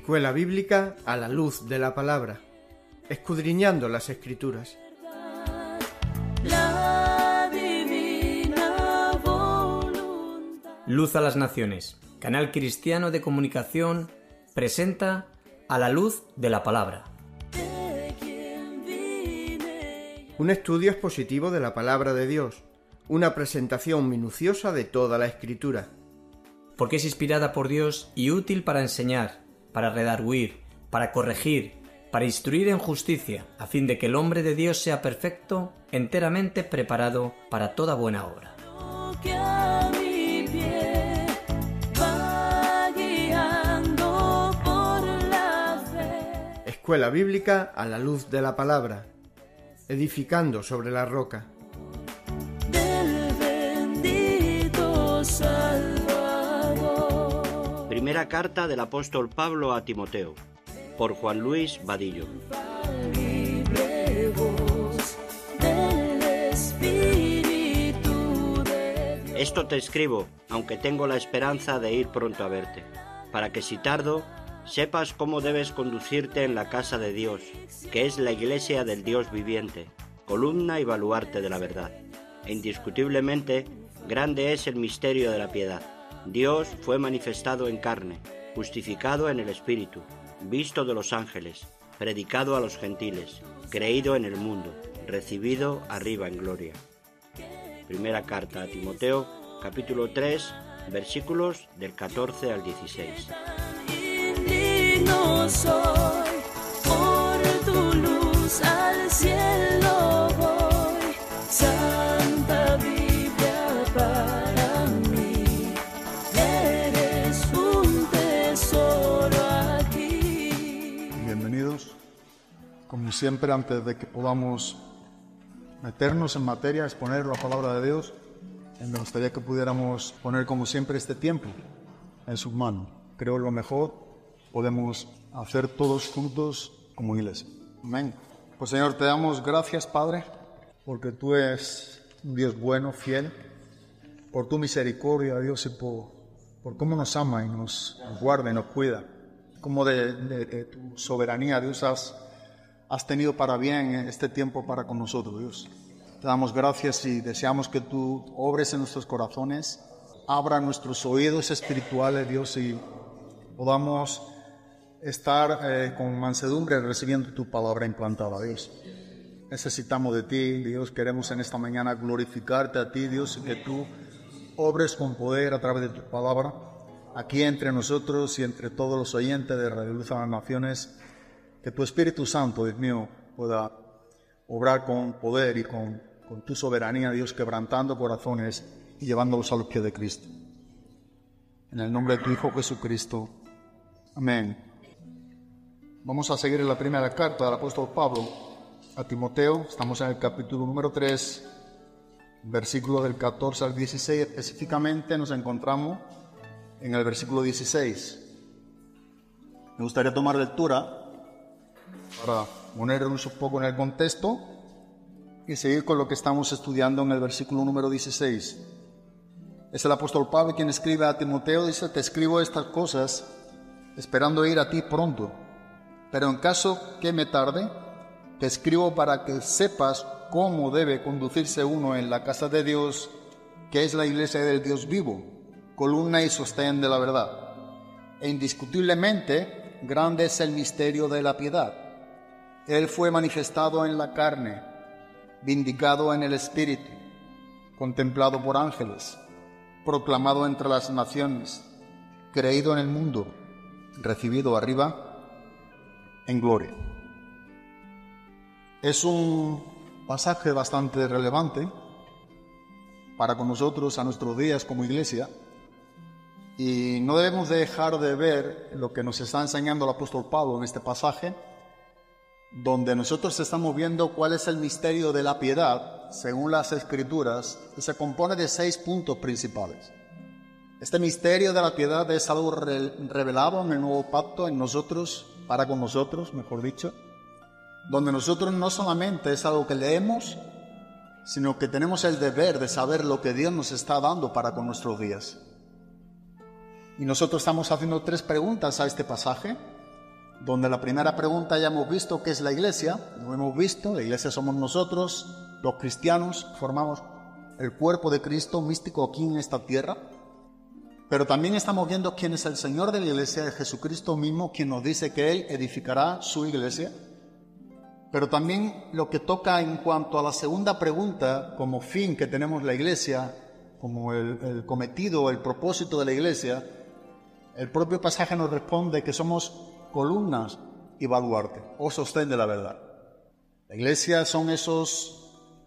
Escuela Bíblica a la luz de la palabra, escudriñando las Escrituras. Luz a las Naciones, canal cristiano de comunicación, presenta A la luz de la palabra. Un estudio expositivo de la palabra de Dios, una presentación minuciosa de toda la Escritura. Porque es inspirada por Dios y útil para enseñar, para redarguir, para corregir, para instruir en justicia, a fin de que el hombre de Dios sea perfecto, enteramente preparado para toda buena obra. Escuela Bíblica a la luz de la palabra, edificando sobre la roca. Primera carta del apóstol Pablo a Timoteo, por Juan Luis Vadillo. Esto te escribo, aunque tengo la esperanza de ir pronto a verte, para que si tardo, sepas cómo debes conducirte en la casa de Dios, que es la iglesia del Dios viviente, columna y baluarte de la verdad. E indiscutiblemente, grande es el misterio de la piedad. Dios fue manifestado en carne, justificado en el Espíritu, visto de los ángeles, predicado a los gentiles, creído en el mundo, recibido arriba en gloria. Primera carta a Timoteo, capítulo 3, versículos del 14 al 16. No soy, por tu luz al cielo voy, Santa Biblia para mí, eres un tesoro aquí. Bienvenidos. Como siempre, antes de que podamos meternos en materia, exponer la palabra de Dios, me gustaría que pudiéramos poner como siempre este tiempo en sus manos. Creo lo mejor podemos hacer todos juntos como iglesia. Amén. Pues Señor, te damos gracias, Padre, porque tú eres un Dios bueno, fiel, por tu misericordia, Dios, y por cómo nos ama y nos guarda y nos cuida. Como de tu soberanía, Dios, has tenido para bien este tiempo para con nosotros, Dios. Te damos gracias y deseamos que tú obres en nuestros corazones, abra nuestros oídos espirituales, Dios, y podamos estar con mansedumbre recibiendo tu palabra implantada, Dios. Necesitamos de ti, Dios. Queremos en esta mañana glorificarte a ti, Dios, y que tú obres con poder a través de tu palabra, aquí entre nosotros y entre todos los oyentes de Radio Luz a las Naciones. Que tu Espíritu Santo, Dios mío, pueda obrar con poder y con tu soberanía, Dios, quebrantando corazones y llevándolos a los pies de Cristo. En el nombre de tu Hijo Jesucristo. Amén. Vamos a seguir en la primera carta del apóstol Pablo a Timoteo. Estamos en el capítulo número 3, versículo del 14 al 16. Específicamente nos encontramos en el versículo 16. Me gustaría tomar lectura para ponernos un poco en el contexto y seguir con lo que estamos estudiando en el versículo número 16. Es el apóstol Pablo quien escribe a Timoteo, dice: te escribo estas cosas esperando ir a ti pronto, pero en caso que me tarde, te escribo para que sepas cómo debe conducirse uno en la casa de Dios, que es la iglesia del Dios vivo, columna y sostén de la verdad. E indiscutiblemente, grande es el misterio de la piedad. Él fue manifestado en la carne, vindicado en el Espíritu, contemplado por ángeles, proclamado entre las naciones, creído en el mundo, recibido arriba en gloria. Es un pasaje bastante relevante para con nosotros a nuestros días como iglesia, y no debemos dejar de ver lo que nos está enseñando el apóstol Pablo en este pasaje, donde nosotros estamos viendo cuál es el misterio de la piedad según las Escrituras, que se compone de 6 puntos principales. Este misterio de la piedad es algo revelado en el nuevo pacto en nosotros, para con nosotros, mejor dicho, donde nosotros no solamente es algo que leemos, sino que tenemos el deber de saber lo que Dios nos está dando para con nuestros días. Y nosotros estamos haciendo 3 preguntas a este pasaje donde la primera pregunta ya hemos visto qué es la iglesia. Lo hemos visto, la iglesia somos nosotros, los cristianos, formamos el cuerpo de Cristo místico aquí en esta tierra. Pero también estamos viendo quién es el Señor de la iglesia, es Jesucristo mismo, quien nos dice que Él edificará su iglesia. Pero también lo que toca en cuanto a la segunda pregunta, como fin que tenemos la iglesia, como el cometido, el propósito de la iglesia, el propio pasaje nos responde que somos columnas y baluarte, o sostén de la verdad. La iglesia son esas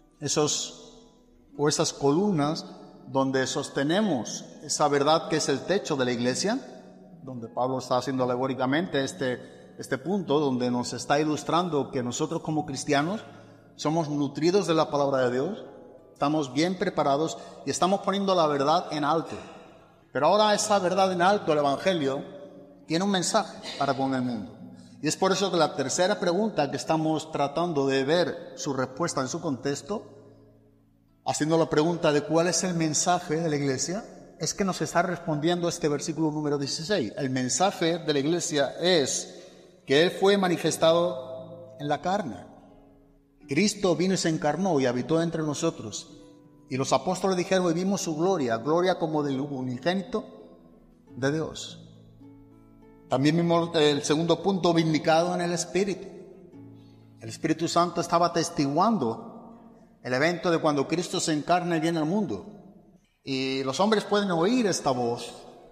columnas donde sostenemos esa verdad que es el techo de la iglesia, donde Pablo está haciendo alegóricamente este punto, donde nos está ilustrando que nosotros como cristianos somos nutridos de la palabra de Dios, estamos bien preparados y estamos poniendo la verdad en alto. Pero ahora esa verdad en alto, el Evangelio, tiene un mensaje para con el mundo. Y es por eso que la tercera pregunta que estamos tratando de ver su respuesta en su contexto, haciendo la pregunta de cuál es el mensaje de la iglesia, es que nos está respondiendo este versículo número 16. El mensaje de la iglesia es que Él fue manifestado en la carne. Cristo vino y se encarnó y habitó entre nosotros. Y los apóstoles dijeron, y vimos su gloria, gloria como del unigénito de Dios. También vimos el segundo punto, vindicado en el Espíritu. El Espíritu Santo estaba atestiguando el evento de cuando Cristo se encarna y viene al mundo. Y los hombres pueden oír esta voz.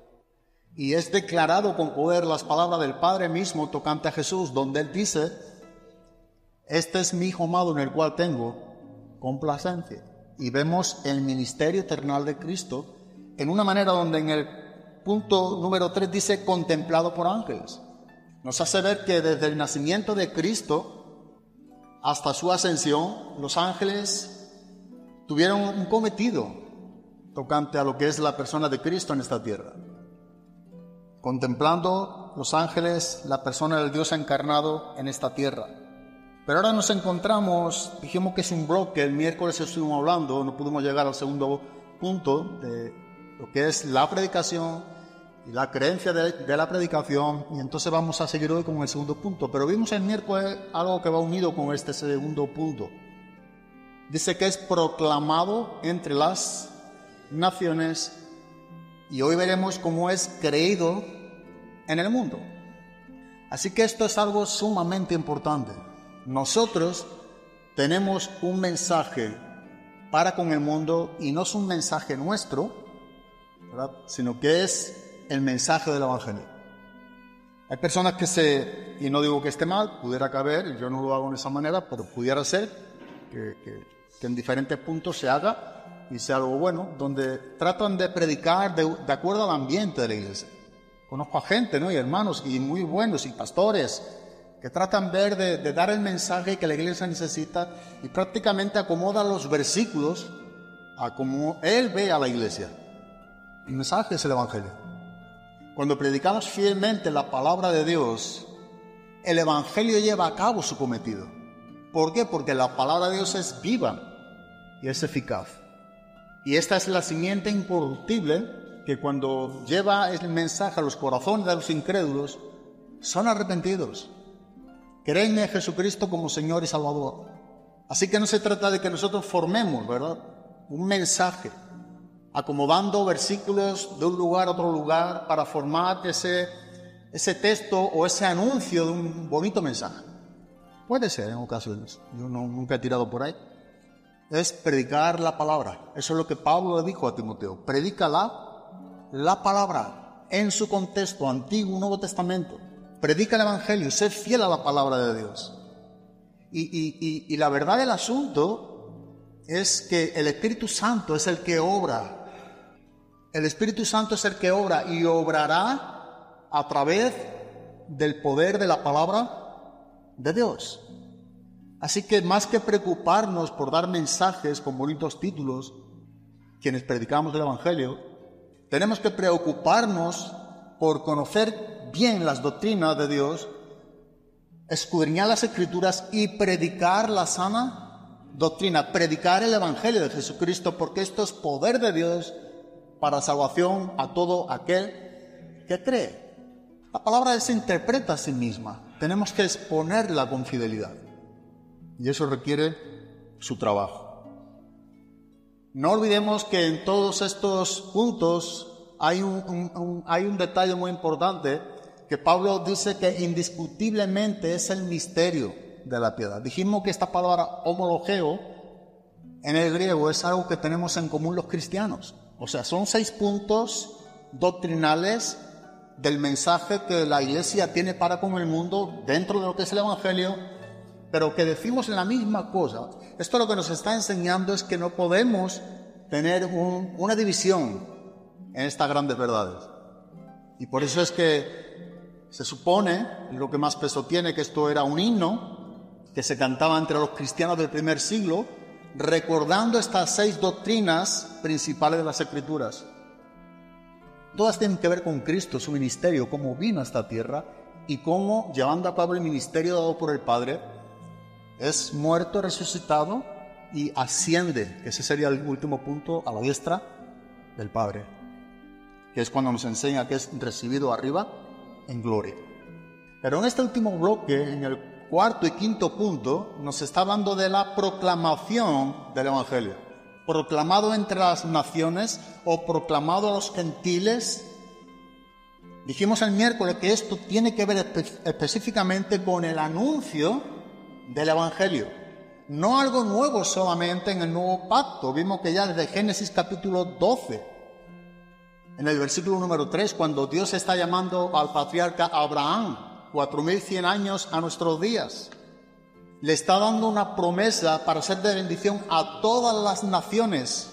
Y es declarado con poder las palabras del Padre mismo tocante a Jesús, donde Él dice, este es mi Hijo amado en el cual tengo complacencia. Y vemos el ministerio eternal de Cristo en una manera donde en el punto número 3 dice contemplado por ángeles. Nos hace ver que desde el nacimiento de Cristo hasta su ascensión, los ángeles tuvieron un cometido tocante a lo que es la persona de Cristo en esta tierra. Contemplando los ángeles la persona del Dios encarnado en esta tierra. Pero ahora nos encontramos, dijimos que es un bloque, el miércoles estuvimos hablando, no pudimos llegar al segundo punto de lo que es la predicación y la creencia de la predicación, y entonces vamos a seguir hoy con el segundo punto. Pero vimos el miércoles algo que va unido con este segundo punto. Dice que es proclamado entre las naciones, y hoy veremos cómo es creído en el mundo. Así que esto es algo sumamente importante. Nosotros tenemos un mensaje para con el mundo, y no es un mensaje nuestro, ¿verdad?, sino que es el mensaje del Evangelio. Hay personas que y no digo que esté mal, pudiera caber, yo no lo hago de esa manera, pero pudiera ser que en diferentes puntos se haga y sea algo bueno, donde tratan de predicar de acuerdo al ambiente de la iglesia. Conozco a gente, ¿no?, y hermanos y muy buenos y pastores que tratan de dar el mensaje que la iglesia necesita y prácticamente acomodan los versículos a como Él ve a la iglesia. El mensaje es el Evangelio. Cuando predicamos fielmente la palabra de Dios, el Evangelio lleva a cabo su cometido. ¿Por qué? Porque la palabra de Dios es viva y es eficaz. Y esta es la simiente incorruptible que cuando lleva el mensaje a los corazones de los incrédulos, son arrepentidos. Creen en Jesucristo como Señor y Salvador. Así que no se trata de que nosotros formemos, ¿verdad?, un mensaje, acomodando versículos de un lugar a otro lugar para formar ese texto o ese anuncio de un bonito mensaje. Puede ser en ocasiones, yo nunca he tirado por ahí. Es predicar la palabra. Eso es lo que Pablo le dijo a Timoteo. Predica la palabra en su contexto, Antiguo, Nuevo Testamento. Predica el Evangelio, sé fiel a la palabra de Dios. Y la verdad del asunto es que el Espíritu Santo es el que obra. El Espíritu Santo es el que obra y obrará a través del poder de la palabra de Dios. Así que más que preocuparnos por dar mensajes con bonitos títulos, quienes predicamos el Evangelio, tenemos que preocuparnos por conocer bien las doctrinas de Dios, escudriñar las Escrituras y predicar la sana doctrina, predicar el Evangelio de Jesucristo, porque esto es poder de Dios para salvación a todo aquel que cree. La palabra se interpreta a sí misma. tenemos que exponerla con fidelidad. Y eso requiere su trabajo. No olvidemos que en todos estos puntos hay un detalle muy importante, que Pablo dice que indiscutiblemente es el misterio de la piedad. Dijimos que esta palabra homologeo en el griego es algo que tenemos en común los cristianos. O sea, son 6 puntos doctrinales del mensaje que la Iglesia tiene para con el mundo dentro de lo que es el Evangelio, pero que decimos la misma cosa. Esto lo que nos está enseñando es que no podemos tener una división en estas grandes verdades. Y por eso es que se supone, lo que más peso tiene, que esto era un himno que se cantaba entre los cristianos del primer siglo, recordando estas 6 doctrinas principales de las Escrituras. Todas tienen que ver con Cristo, su ministerio, cómo vino a esta tierra y cómo, llevando a cabo el ministerio dado por el Padre, es muerto, resucitado y asciende, que ese sería el último punto, a la diestra del Padre, que es cuando nos enseña que es recibido arriba en gloria. Pero en este último bloque, en el 4º y 5º punto, nos está hablando de la proclamación del Evangelio. Proclamado entre las naciones o proclamado a los gentiles. Dijimos el miércoles que esto tiene que ver específicamente con el anuncio del Evangelio. No algo nuevo solamente en el nuevo pacto. Vimos que ya desde Génesis capítulo 12, en el versículo número 3, cuando Dios está llamando al patriarca Abraham, 4100 años a nuestros días, le está dando una promesa para ser de bendición a todas las naciones.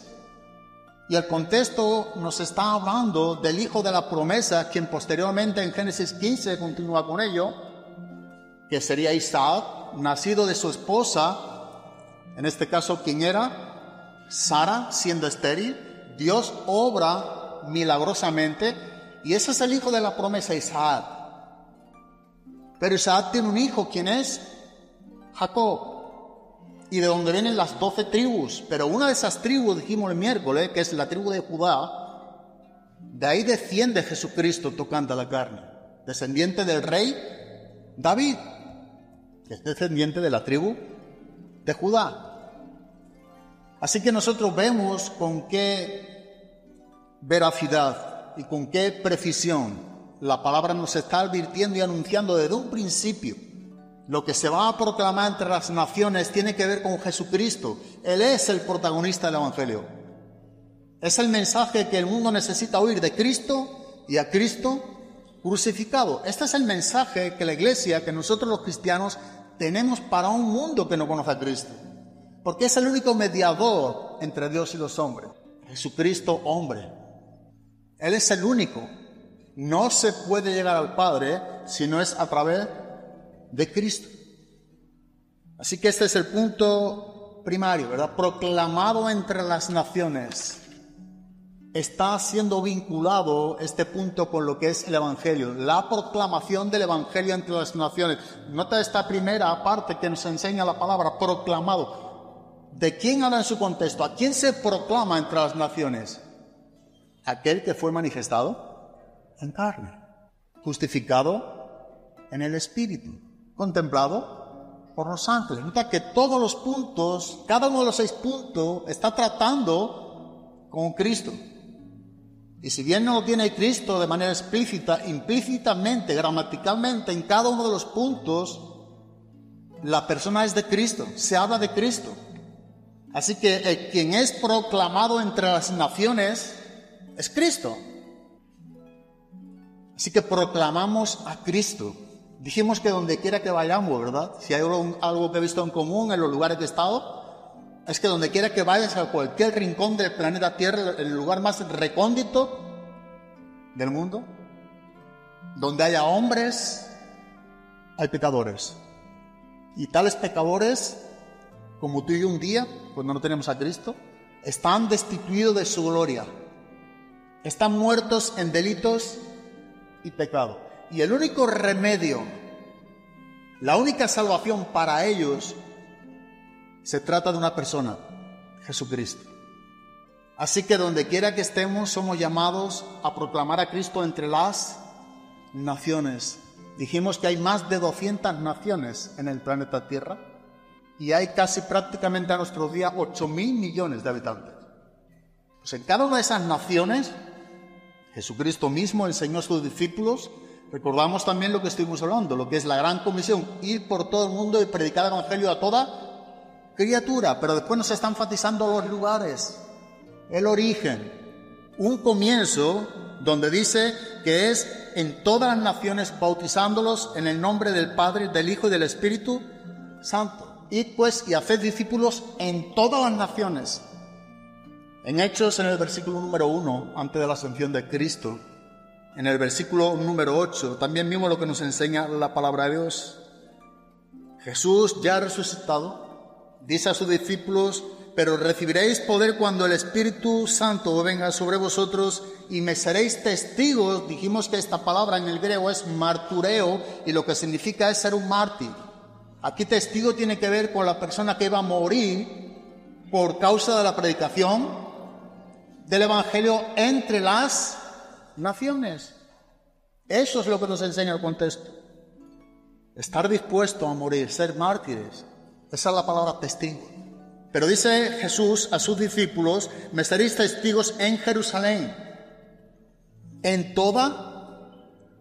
Y el contexto nos está hablando del hijo de la promesa, quien posteriormente en Génesis 15 continúa con ello, que sería Isaac, nacido de su esposa, en este caso, ¿quién era? Sara, siendo estéril. Dios obra milagrosamente, y ese es el hijo de la promesa, Isaac. Pero Isaac tiene un hijo, ¿quién es? Jacob, y de donde vienen las 12 tribus, pero una de esas tribus, dijimos el miércoles, que es la tribu de Judá, de ahí desciende Jesucristo tocante a la carne, descendiente del rey David, que es descendiente de la tribu de Judá. Así que nosotros vemos con qué veracidad y con qué precisión la palabra nos está advirtiendo y anunciando desde un principio. Lo que se va a proclamar entre las naciones tiene que ver con Jesucristo. Él es el protagonista del Evangelio. Es el mensaje que el mundo necesita oír de Cristo y a Cristo crucificado. Este es el mensaje que la Iglesia, que nosotros los cristianos, tenemos para un mundo que no conoce a Cristo. Porque es el único mediador entre Dios y los hombres. Jesucristo, hombre. Él es el único. No se puede llegar al Padre si no es a través de Cristo. Así que este es el punto primario, ¿verdad? Proclamado entre las naciones. Está siendo vinculado este punto con lo que es el Evangelio, la proclamación del Evangelio entre las naciones. Nota esta primera parte que nos enseña la palabra proclamado. ¿De quién habla en su contexto? ¿A quién se proclama entre las naciones? Aquel que fue manifestado en carne, justificado en el Espíritu, contemplado por los ángeles. Nota que todos los puntos, cada uno de los 6 puntos, está tratando con Cristo. Y si bien no lo tiene Cristo de manera explícita, implícitamente, gramaticalmente, en cada uno de los puntos, la persona es de Cristo, se habla de Cristo. Así que quien es proclamado entre las naciones es Cristo. Así que proclamamos a Cristo. Dijimos que donde quiera que vayamos, ¿verdad? Si hay algo que he visto en común en los lugares que he estado, es que donde quiera que vayas, a cualquier rincón del planeta Tierra, el lugar más recóndito del mundo, donde haya hombres, hay pecadores. Y tales pecadores, como tú y yo un día, cuando no tenemos a Cristo, están destituidos de su gloria. Están muertos en delitos y pecado. Y el único remedio, la única salvación para ellos, se trata de una persona, Jesucristo. Así que donde quiera que estemos, somos llamados a proclamar a Cristo entre las naciones. Dijimos que hay más de 200 naciones en el planeta Tierra y hay casi prácticamente a nuestros días 8.000 millones de habitantes. Pues en cada una de esas naciones, Jesucristo mismo enseñó a sus discípulos. Recordamos también lo que estuvimos hablando, lo que es la gran comisión, ir por todo el mundo y predicar el evangelio a toda criatura, pero después nos está enfatizando los lugares, el origen, un comienzo donde dice que es en todas las naciones, bautizándolos en el nombre del Padre, del Hijo y del Espíritu Santo. Id pues y haced discípulos en todas las naciones. En Hechos, en el versículo número 1, antes de la ascensión de Cristo, en el versículo número 8, también vimos lo que nos enseña la palabra de Dios. Jesús, ya resucitado, dice a sus discípulos: pero recibiréis poder cuando el Espíritu Santo venga sobre vosotros y me seréis testigos. Dijimos que esta palabra en el griego es martureo y lo que significa es ser un mártir. Aquí testigo tiene que ver con la persona que va a morir por causa de la predicación del Evangelio entre las naciones. Eso es lo que nos enseña el contexto. Estar dispuesto a morir, ser mártires. Esa es la palabra testigo. Pero dice Jesús a sus discípulos: me seréis testigos en Jerusalén, en toda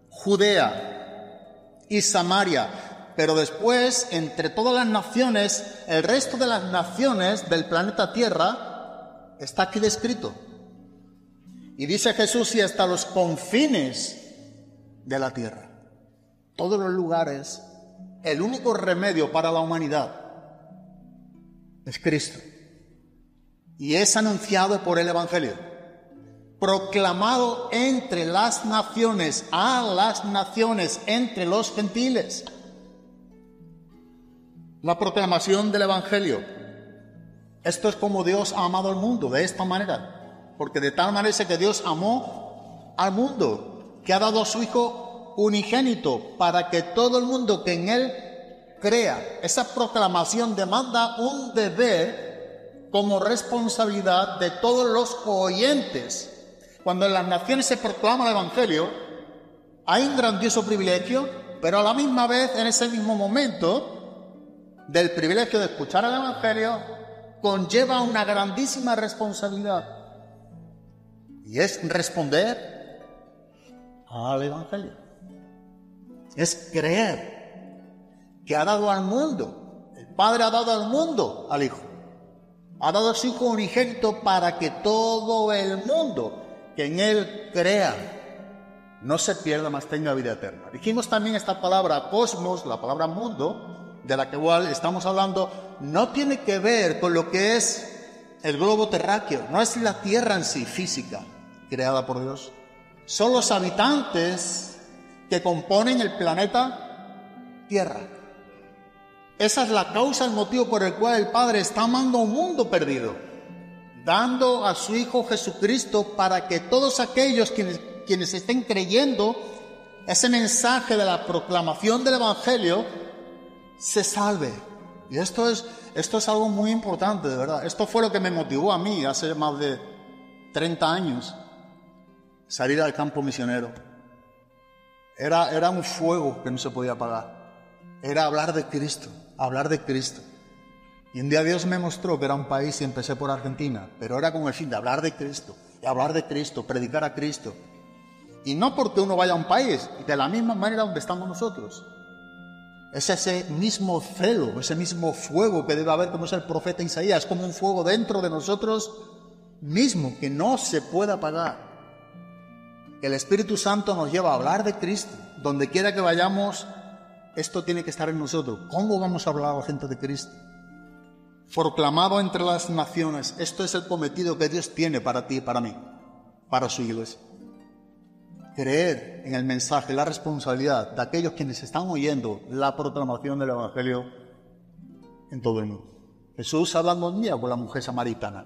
Judea y Samaria, pero después entre todas las naciones, el resto de las naciones del planeta Tierra está aquí descrito. Y dice Jesús: y hasta los confines de la tierra. Todos los lugares, el único remedio para la humanidad es Cristo. Y es anunciado por el Evangelio, proclamado entre las naciones, a las naciones, entre los gentiles. La proclamación del Evangelio. Esto es como Dios ha amado al mundo, de esta manera. Porque de tal manera es que Dios amó al mundo, que ha dado a su Hijo unigénito, para que todo el mundo que en Él crea. Esa proclamación demanda un deber como responsabilidad de todos los oyentes. Cuando en las naciones se proclama el Evangelio, hay un grandioso privilegio, pero a la misma vez, en ese mismo momento del privilegio de escuchar el Evangelio, conlleva una grandísima responsabilidad. Y es responder al Evangelio. Es creer que ha dado al mundo, el Padre ha dado al mundo al Hijo, ha dado a su Hijo unigénito para que todo el mundo que en Él crea no se pierda, mas tenga vida eterna. Dijimos también esta palabra cosmos, la palabra mundo, de la que igual estamos hablando, no tiene que ver con lo que es el globo terráqueo, no es la tierra en sí física, creada por Dios. Son los habitantes que componen el planeta Tierra. Esa es la causa, el motivo por el cual el Padre está amando a un mundo perdido, dando a su Hijo Jesucristo para que todos aquellos quienes estén creyendo ese mensaje de la proclamación del Evangelio se salve. Y esto es algo muy importante, de verdad. Esto fue lo que me motivó a mí hace más de 30 años salir al campo misionero. Era un fuego que no se podía apagar. Era hablar de Cristo, hablar de Cristo. Y un día Dios me mostró que era un país y empecé por Argentina, pero era con el fin de hablar de Cristo, y hablar de Cristo, predicar a Cristo. Y no porque uno vaya a un país, de la misma manera donde estamos nosotros. Es ese mismo celo, ese mismo fuego que debe haber, como es el profeta Isaías, como un fuego dentro de nosotros mismo, que no se puede apagar. El Espíritu Santo nos lleva a hablar de Cristo. Donde quiera que vayamos, esto tiene que estar en nosotros. ¿Cómo vamos a hablar a la gente de Cristo? Proclamado entre las naciones. Esto es el cometido que Dios tiene para ti y para mí, para su iglesia. Creer en el mensaje, la responsabilidad de aquellos quienes están oyendo la proclamación del Evangelio en todo el mundo. Jesús, hablando un día con la mujer samaritana,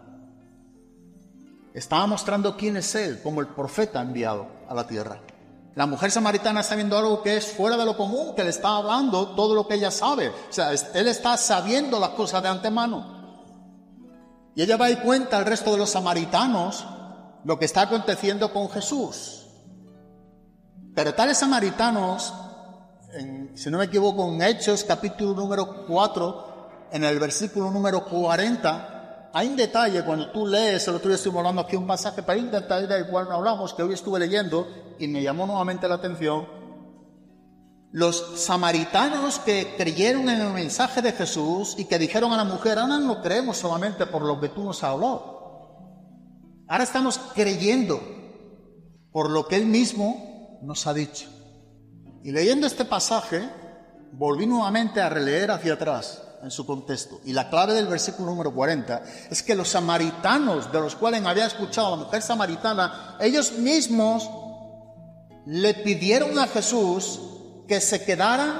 estaba mostrando quién es Él como el profeta enviado a la tierra. La mujer samaritana está viendo algo que es fuera de lo común, que le está hablando todo lo que ella sabe. O sea, Él está sabiendo las cosas de antemano. Y ella va y cuenta al resto de los samaritanos lo que está aconteciendo con Jesús. Pero tales samaritanos si no me equivoco, en Hechos, capítulo número 4, en el versículo número 40, hay un detalle cuando tú lees, el otro día estuvimos hablando aquí un pasaje, pero hay un detalle del cual no hablamos, que hoy estuve leyendo y me llamó nuevamente la atención. Los samaritanos que creyeron en el mensaje de Jesús y que dijeron a la mujer, ahora no creemos solamente por lo que tú nos has hablado, ahora estamos creyendo por lo que Él mismo nos ha dicho. Y leyendo este pasaje, volví nuevamente a releer hacia atrás en su contexto. Y la clave del versículo número 40 es que los samaritanos, de los cuales había escuchado a la mujer samaritana, ellos mismos le pidieron a Jesús que se quedaran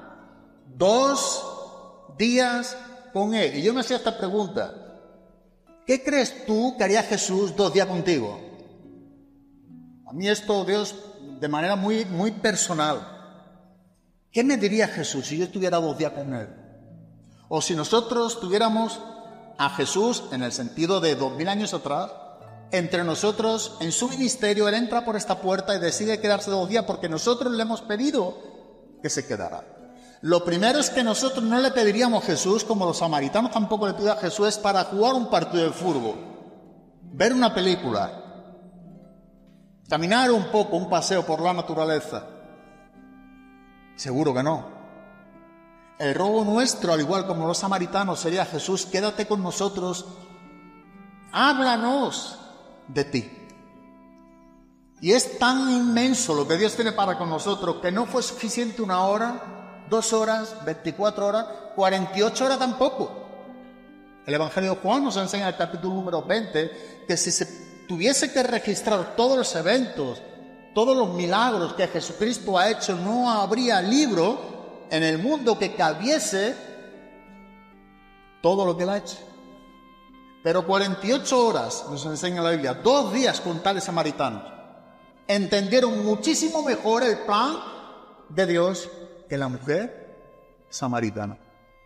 2 días con Él. Y yo me hacía esta pregunta: ¿qué crees tú que haría Jesús 2 días contigo? A mí esto, Dios, de manera muy, muy personal. ¿Qué me diría Jesús si yo estuviera 2 días con Él? O si nosotros tuviéramos a Jesús, en el sentido de 2000 años atrás, entre nosotros, en su ministerio, Él entra por esta puerta y decide quedarse 2 días porque nosotros le hemos pedido que se quedara. Lo primero es que nosotros no le pediríamos a Jesús, como los samaritanos tampoco le piden a Jesús, es para jugar un partido de fútbol, ver una película, caminar un poco, un paseo por la naturaleza. Seguro que no. El robo nuestro, al igual como los samaritanos, sería: Jesús, quédate con nosotros, háblanos de ti. Y es tan inmenso lo que Dios tiene para con nosotros que no fue suficiente 1 hora, 2 horas, 24 horas, 48 horas tampoco. El Evangelio de Juan nos enseña en el capítulo número 20 que si se tuviese que registrar todos los eventos, todos los milagros que Jesucristo ha hecho, no habría libro en el mundo que cabiese todo lo que Él ha hecho. Pero 48 horas, nos enseña la Biblia, 2 días con tales samaritanos, entendieron muchísimo mejor el plan de Dios que la mujer samaritana.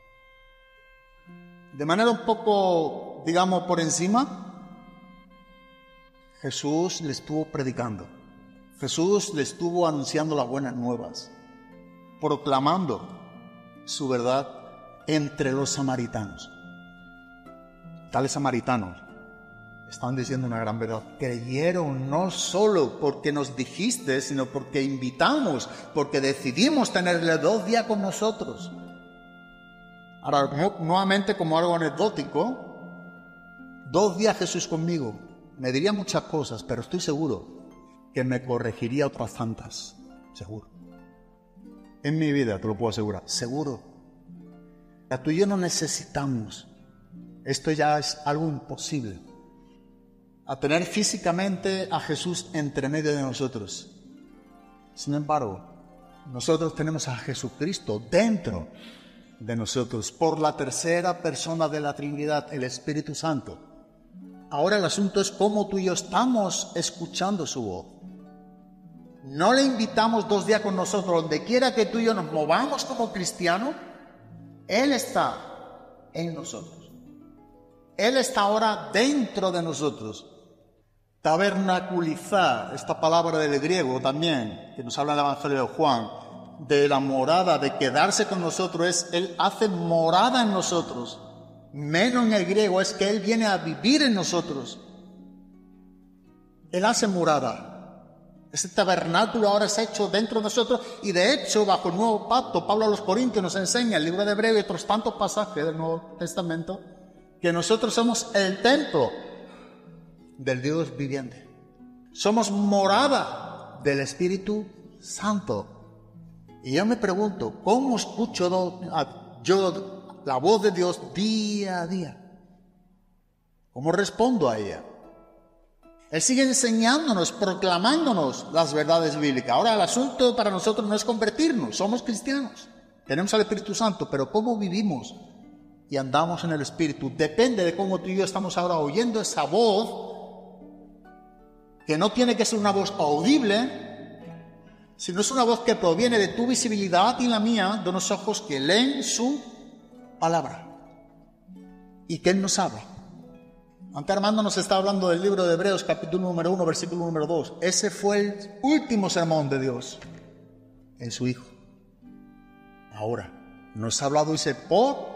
De manera un poco, digamos, por encima, Jesús le estuvo predicando. Jesús le estuvo anunciando las buenas nuevas, proclamando su verdad entre los samaritanos. Tales samaritanos están diciendo una gran verdad. Creyeron no solo porque nos dijiste, sino porque invitamos, porque decidimos tenerle 2 días con nosotros. Ahora, nuevamente, como algo anecdótico, 2 días Jesús conmigo. Me diría muchas cosas, pero estoy seguro que me corregiría otras tantas. Seguro. En mi vida, te lo puedo asegurar. Seguro. Tú y yo no necesitamos. Esto ya es algo imposible. A tener físicamente a Jesús entre medio de nosotros. Sin embargo, nosotros tenemos a Jesucristo dentro de nosotros por la tercera persona de la Trinidad, el Espíritu Santo. Ahora el asunto es cómo tú y yo estamos escuchando su voz. No le invitamos 2 días con nosotros, donde quiera que tú y yo nos movamos como cristianos, Él está en nosotros. Él está ahora dentro de nosotros. Tabernaculizar, esta palabra del griego también, que nos habla en el Evangelio de Juan, de la morada, de quedarse con nosotros, es Él hace morada en nosotros. Menos en el griego es que Él viene a vivir en nosotros. Él hace morada. Ese tabernáculo ahora es hecho dentro de nosotros, y de hecho, bajo el nuevo pacto, Pablo a los Corintios nos enseña, el libro de Hebreos y otros tantos pasajes del Nuevo Testamento, que nosotros somos el templo del Dios viviente. Somos morada del Espíritu Santo. Y yo me pregunto, ¿cómo escucho yo la voz de Dios día a día? ¿Cómo respondo a ella? Él sigue enseñándonos, proclamándonos las verdades bíblicas. Ahora el asunto para nosotros no es convertirnos, somos cristianos. Tenemos al Espíritu Santo, pero cómo vivimos y andamos en el Espíritu depende de cómo tú y yo estamos ahora oyendo esa voz, que no tiene que ser una voz audible, sino es una voz que proviene de tu visibilidad y la mía, de unos ojos que leen su palabra y que Él nos habla. Antes Armando nos está hablando del libro de Hebreos, capítulo número 1, versículo número 2. Ese fue el último sermón de Dios en su Hijo. ahora. No se ha hablado, dice, por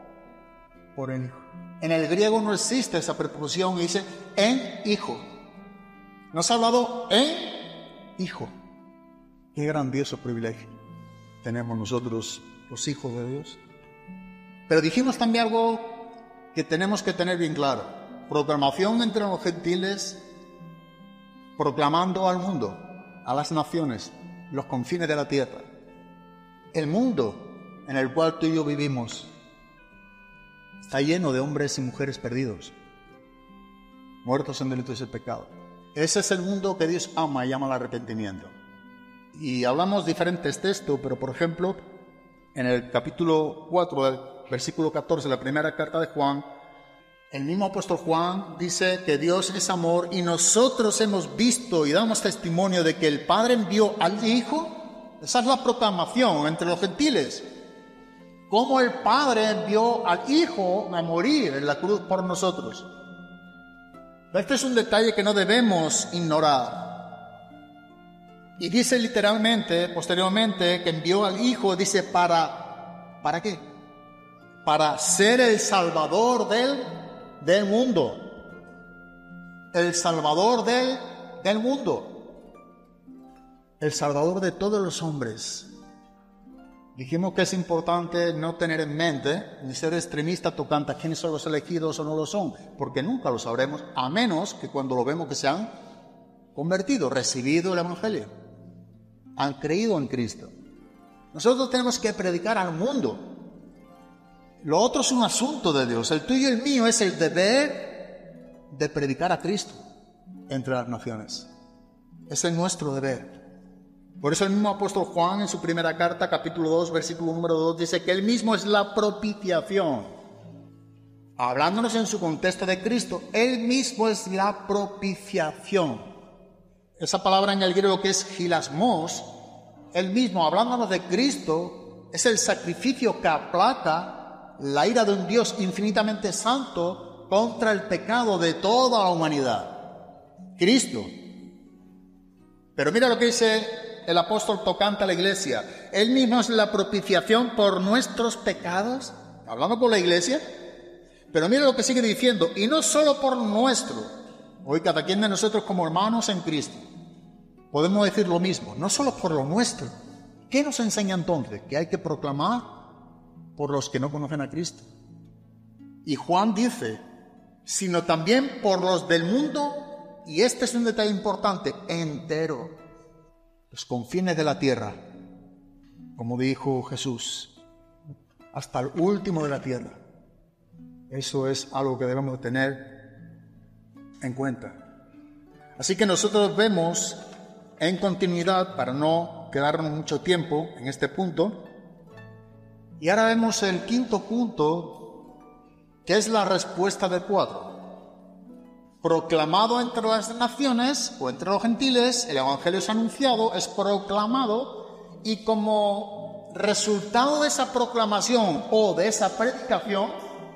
el Hijo. En el griego no existe esa preposición, dice en Hijo. No se ha hablado en Hijo. Qué grandioso privilegio tenemos nosotros, los hijos de Dios. Pero dijimos también algo que tenemos que tener bien claro. Proclamación entre los gentiles, proclamando al mundo, a las naciones, los confines de la tierra. El mundo en el cual tú y yo vivimos está lleno de hombres y mujeres perdidos, muertos en delitos y pecados. Ese es el mundo que Dios ama y llama al arrepentimiento. Y hablamos diferentes textos, pero por ejemplo, en el capítulo 4, del versículo 14, la primera carta de Juan, el mismo apóstol Juan dice que Dios es amor y nosotros hemos visto y damos testimonio de que el Padre envió al Hijo. Esa es la proclamación entre los gentiles. Cómo el Padre envió al Hijo a morir en la cruz por nosotros. Este es un detalle que no debemos ignorar. Y dice literalmente, posteriormente, que envió al Hijo, dice, ¿para qué? Para ser el Salvador del mundo. El Salvador del mundo. El Salvador de todos los hombres. Dijimos que es importante no tener en mente, ni ser extremista tocante a quiénes son los elegidos o no lo son, porque nunca lo sabremos, a menos que cuando lo vemos que se han convertido, recibido el Evangelio, han creído en Cristo. Nosotros tenemos que predicar al mundo. Lo otro es un asunto de Dios. El tuyo y el mío es el deber de predicar a Cristo entre las naciones. Ese es nuestro deber. Por eso el mismo apóstol Juan en su primera carta, capítulo 2, versículo número 2, dice que él mismo es la propiciación. Hablándonos en su contexto de Cristo, él mismo es la propiciación. Esa palabra en el griego que es hilasmos, él mismo, hablándonos de Cristo, es el sacrificio que aplaca la ira de un Dios infinitamente santo contra el pecado de toda la humanidad. Cristo. Pero mira lo que dice el apóstol tocante a la iglesia. Él mismo es la propiciación por nuestros pecados, hablando por la iglesia. Pero mira lo que sigue diciendo, y no solo por nuestro. Hoy cada quien de nosotros como hermanos en Cristo podemos decir lo mismo, no solo por lo nuestro. ¿Qué nos enseña entonces? Que hay que proclamar por los que no conocen a Cristo. Y Juan dice, sino también por los del mundo, y este es un detalle importante, entero, los confines de la tierra, como dijo Jesús, hasta el último de la tierra. Eso es algo que debemos tener en cuenta. Así que nosotros vemos en continuidad, para no quedarnos mucho tiempo en este punto, y ahora vemos el quinto punto, que es la respuesta del 4. Proclamado entre las naciones o entre los gentiles, el Evangelio es anunciado, es proclamado, y como resultado de esa proclamación o de esa predicación,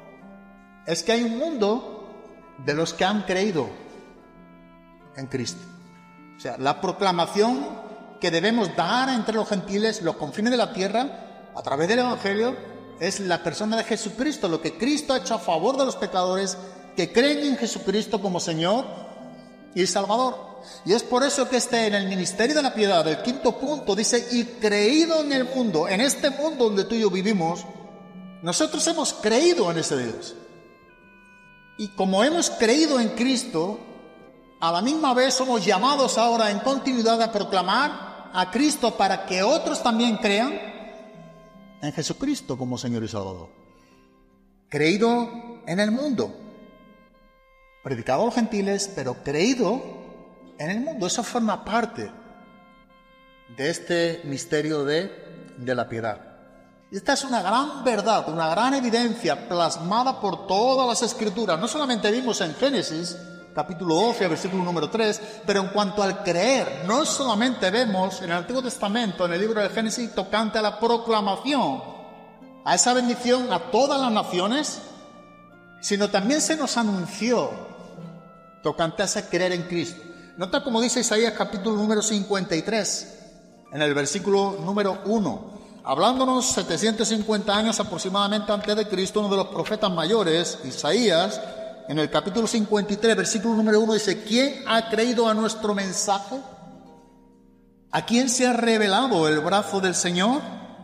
es que hay un mundo de los que han creído en Cristo. O sea, la proclamación que debemos dar entre los gentiles, los confines de la tierra, a través del Evangelio, es la persona de Jesucristo, lo que Cristo ha hecho a favor de los pecadores que creen en Jesucristo como Señor y Salvador. Y es por eso que en el ministerio de la piedad, el quinto punto, dice, y creído en el mundo, en este mundo donde tú y yo vivimos, nosotros hemos creído en ese Dios. Y como hemos creído en Cristo, a la misma vez somos llamados ahora en continuidad a proclamar a Cristo para que otros también crean en Jesucristo como Señor y Salvador. Creído en el mundo, predicado a los gentiles, pero creído en el mundo. Eso forma parte de este misterio de la piedad. Esta es una gran verdad, una gran evidencia plasmada por todas las Escrituras. No solamente vimos en Génesis, capítulo 12, versículo número 3, pero en cuanto al creer, no solamente vemos en el Antiguo Testamento, en el libro de Génesis, tocante a la proclamación, a esa bendición a todas las naciones, sino también se nos anunció tocante a ese creer en Cristo. Nota como dice Isaías capítulo número 53, en el versículo número 1. hablándonos 750 años aproximadamente antes de Cristo, uno de los profetas mayores, Isaías, en el capítulo 53, versículo número 1, dice: ¿quién ha creído a nuestro mensaje? ¿A quién se ha revelado el brazo del Señor?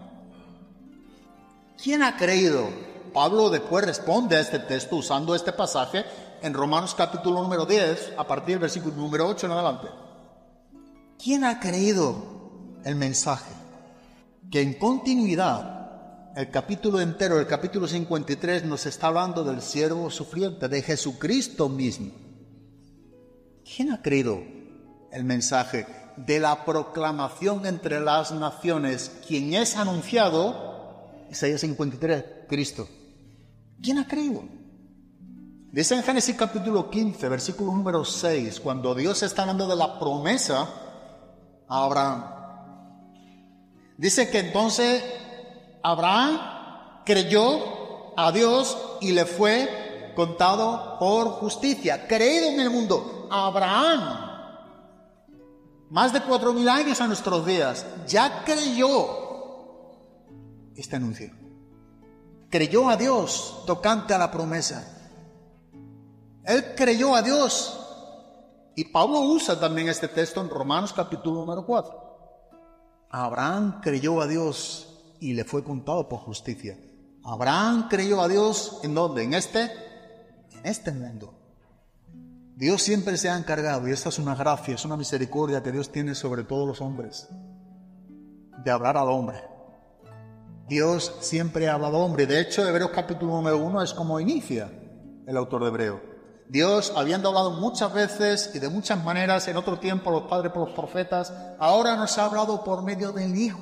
¿Quién ha creído? Pablo después responde a este texto usando este pasaje en Romanos capítulo número 10, a partir del versículo número 8 en adelante. ¿Quién ha creído el mensaje? Que en continuidad, el capítulo entero, el capítulo 53, nos está hablando del siervo sufriente, de Jesucristo mismo. ¿Quién ha creído el mensaje de la proclamación entre las naciones, quien es anunciado? Isaías 53, Cristo. ¿Quién ha creído? Dice en Génesis capítulo 15, versículo número 6, cuando Dios está hablando de la promesa a Abraham. Dice que entonces Abraham creyó a Dios y le fue contado por justicia. Creído en el mundo. Abraham, más de 4.000 años a nuestros días, ya creyó este anuncio. Creyó a Dios tocante a la promesa. Él creyó a Dios. Y Pablo usa también este texto en Romanos capítulo número 4. Abraham creyó a Dios y le fue contado por justicia. Abraham creyó a Dios, ¿en dónde? En este mundo. Dios siempre se ha encargado, y esta es una gracia, es una misericordia que Dios tiene sobre todos los hombres, de hablar al hombre. Dios siempre ha hablado al hombre. De hecho, Hebreos capítulo número 1 es como inicia el autor de Hebreo. Dios, habiendo hablado muchas veces y de muchas maneras en otro tiempo a los padres por los profetas, ahora nos ha hablado por medio del Hijo.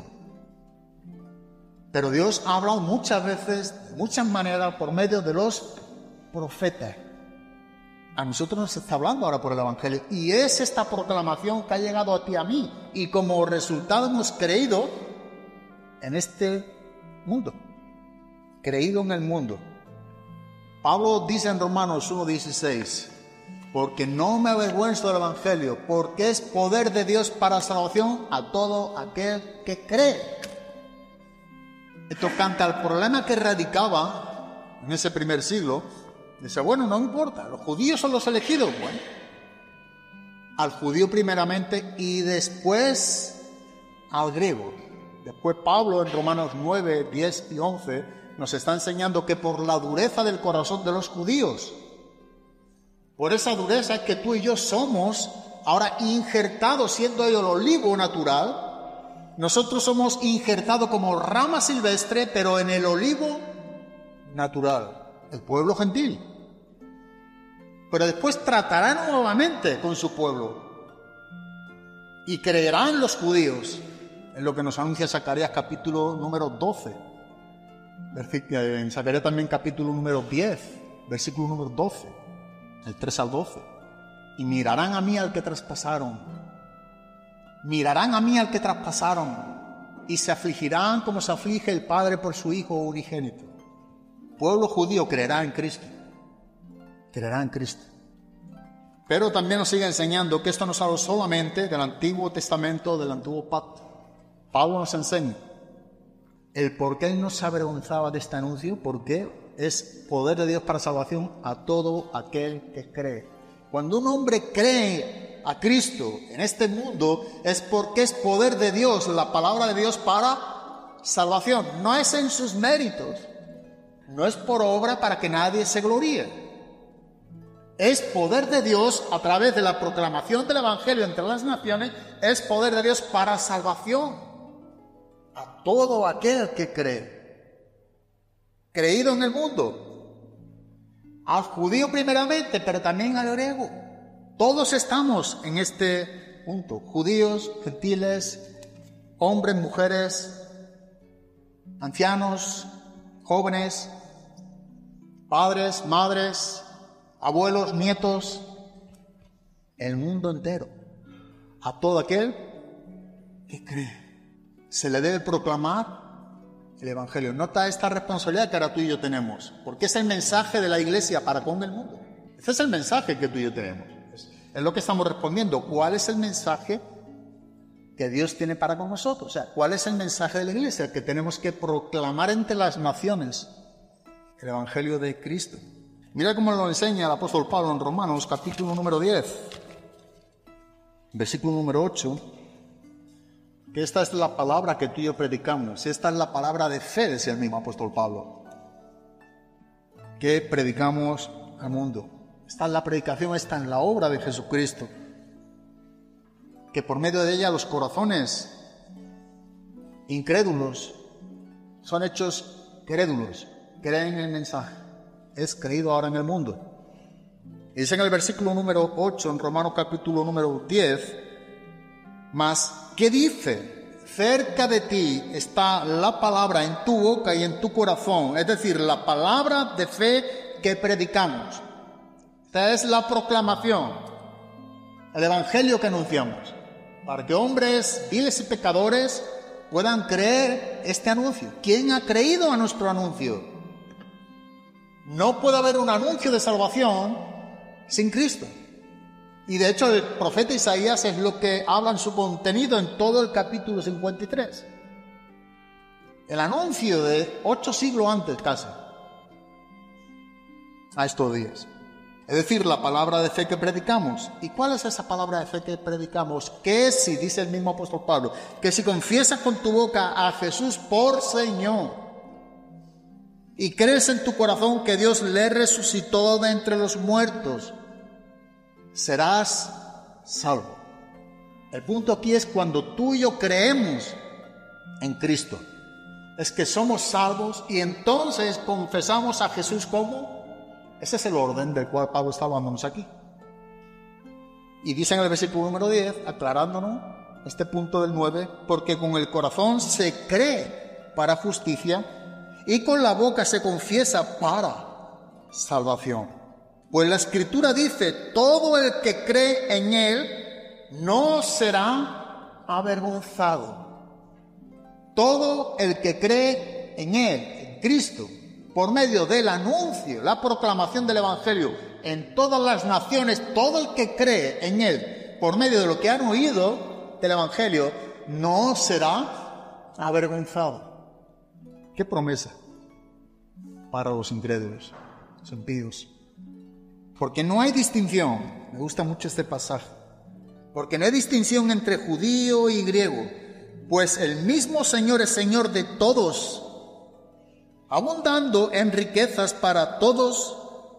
Pero Dios ha hablado muchas veces, de muchas maneras, por medio de los profetas. A nosotros nos está hablando ahora por el Evangelio. Y es esta proclamación que ha llegado a ti y a mí. Y como resultado hemos creído en este mundo. Creído en el mundo. Pablo dice en Romanos 1:16: porque no me avergüenzo del Evangelio, porque es poder de Dios para salvación a todo aquel que cree. Esto canta al problema que radicaba en ese primer siglo. Dice, bueno, no importa, los judíos son los elegidos. Bueno, al judío primeramente y después al griego. Después Pablo en Romanos 9, 10 y 11 nos está enseñando que por la dureza del corazón de los judíos, por esa dureza es que tú y yo somos ahora injertados, siendo ellos el olivo natural, nosotros somos injertados como rama silvestre, pero en el olivo natural, el pueblo gentil. Pero después tratarán nuevamente con su pueblo y creerán los judíos, en lo que nos anuncia Zacarías capítulo número 12. En Zacarías también capítulo número 10, versículo número 12, el 3 al 12. Y mirarán a mí al que traspasaron. Mirarán a mí al que traspasaron. Y se afligirán como se aflige el padre por su hijo unigénito. Pueblo judío creerá en Cristo. Creerá en Cristo. Pero también nos sigue enseñando que esto no es algo solamente del Antiguo Testamento, del Antiguo Pacto. Pablo nos enseña el por qué él no se avergonzaba de este anuncio, porque es poder de Dios para salvación a todo aquel que cree. Cuando un hombre cree a Cristo en este mundo, es porque es poder de Dios, la palabra de Dios para salvación. No es en sus méritos, no es por obra para que nadie se gloríe. Es poder de Dios a través de la proclamación del Evangelio entre las naciones, es poder de Dios para salvación a todo aquel que cree. Creído en el mundo, al judío primeramente, pero también al griego. Todos estamos en este punto, judíos, gentiles, hombres, mujeres, ancianos, jóvenes, padres, madres, abuelos, nietos, el mundo entero, a todo aquel que cree. Se le debe proclamar el Evangelio. Nota esta responsabilidad que ahora tú y yo tenemos, porque es el mensaje de la Iglesia para con el mundo. Ese es el mensaje que tú y yo tenemos. Es lo que estamos respondiendo. ¿Cuál es el mensaje que Dios tiene para con nosotros. O sea, ¿cuál es el mensaje de la iglesia? Que tenemos que proclamar entre las naciones el Evangelio de Cristo. Mira cómo lo enseña el apóstol Pablo en Romanos, capítulo número 10, versículo número 8, que esta es la palabra que tú y yo predicamos. Esta es la palabra de fe, decía el mismo apóstol Pablo, que predicamos al mundo. Esta es la predicación, esta es la obra de Jesucristo, que por medio de ella los corazones incrédulos son hechos crédulos, creen en el mensaje. Es creído ahora en el mundo. Y dice en el versículo número 8, en Romanos capítulo número 10, mas, ¿qué dice? Cerca de ti está la palabra en tu boca y en tu corazón, es decir, la palabra de fe que predicamos. Esta es la proclamación, el evangelio que anunciamos, para que hombres viles y pecadores puedan creer este anuncio. ¿Quién ha creído a nuestro anuncio? No puede haber un anuncio de salvación sin Cristo. Y de hecho el profeta Isaías es lo que habla en su contenido en todo el capítulo 53. El anuncio de 8 siglos antes casi a estos días. Es decir, la palabra de fe que predicamos. ¿Y cuál es esa palabra de fe que predicamos? Que si, dice el mismo apóstol Pablo, que si confiesas con tu boca a Jesús por Señor y crees en tu corazón que Dios le resucitó de entre los muertos, serás salvo. El punto aquí es cuando tú y yo creemos en Cristo, es que somos salvos y entonces confesamos a Jesús como. Ese es el orden del cual Pablo está hablándonos aquí. Y dice en el versículo número 10, aclarándonos este punto del 9, porque con el corazón se cree para justicia y con la boca se confiesa para salvación. Pues la Escritura dice, todo el que cree en Él no será avergonzado. Todo el que cree en Él, en Cristo, por medio del anuncio, la proclamación del Evangelio en todas las naciones, todo el que cree en Él, por medio de lo que han oído del Evangelio, no será avergonzado. ¡Qué promesa para los incrédulos, los impíos! Porque no hay distinción, me gusta mucho este pasaje, porque no hay distinción entre judío y griego, pues el mismo Señor es Señor de todos, abundando en riquezas para todos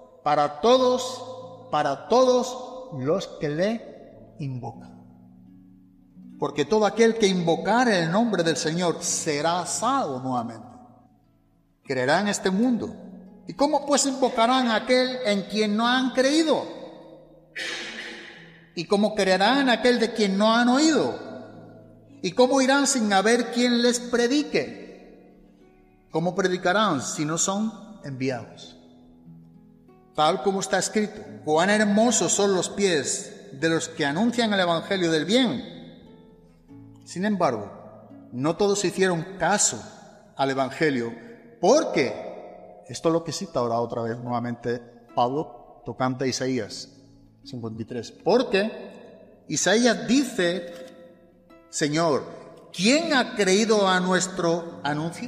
los que le invocan. Porque todo aquel que invocare el nombre del Señor será salvo nuevamente. Creerá en este mundo. ¿Y cómo pues invocarán a aquel en quien no han creído? ¿Y cómo creerán en aquel de quien no han oído? ¿Y cómo irán sin haber quien les predique? ¿Cómo predicarán si no son enviados? Tal como está escrito, cuán hermosos son los pies de los que anuncian el evangelio del bien. Sin embargo, no todos hicieron caso al evangelio, porque, esto es lo que cita ahora otra vez nuevamente Pablo, tocante a Isaías 53, porque Isaías dice, Señor, ¿quién ha creído a nuestro anuncio?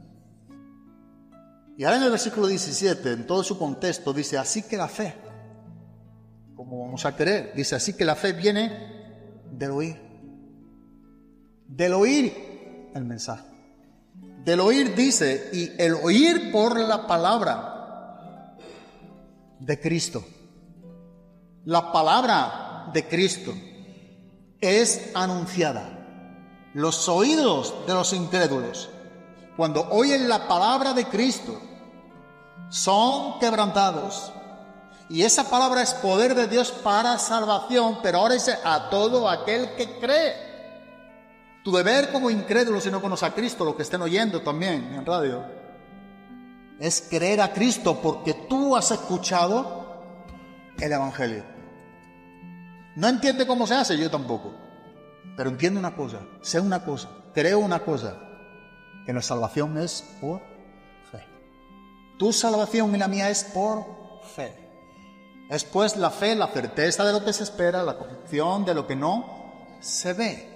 Y ahora en el versículo 17, en todo su contexto, dice, así que la fe, ¿cómo vamos a creer? Dice, así que la fe viene del oír. Del oír el mensaje. Del oír, dice, y el oír por la palabra de Cristo. La palabra de Cristo es anunciada. Los oídos de los incrédulos, cuando oyen la palabra de Cristo, son quebrantados. Y esa palabra es poder de Dios para salvación, pero ahora dice a todo aquel que cree. Tu deber como incrédulo, si no conoces a Cristo, lo que estén oyendo también en radio, es creer a Cristo porque tú has escuchado el Evangelio. No entiende cómo se hace, yo tampoco, pero entiende una cosa, sé una cosa, creo una cosa, que la salvación es por fe. Tu salvación y la mía es por fe. Es pues la fe, la certeza de lo que se espera, la convicción de lo que no se ve.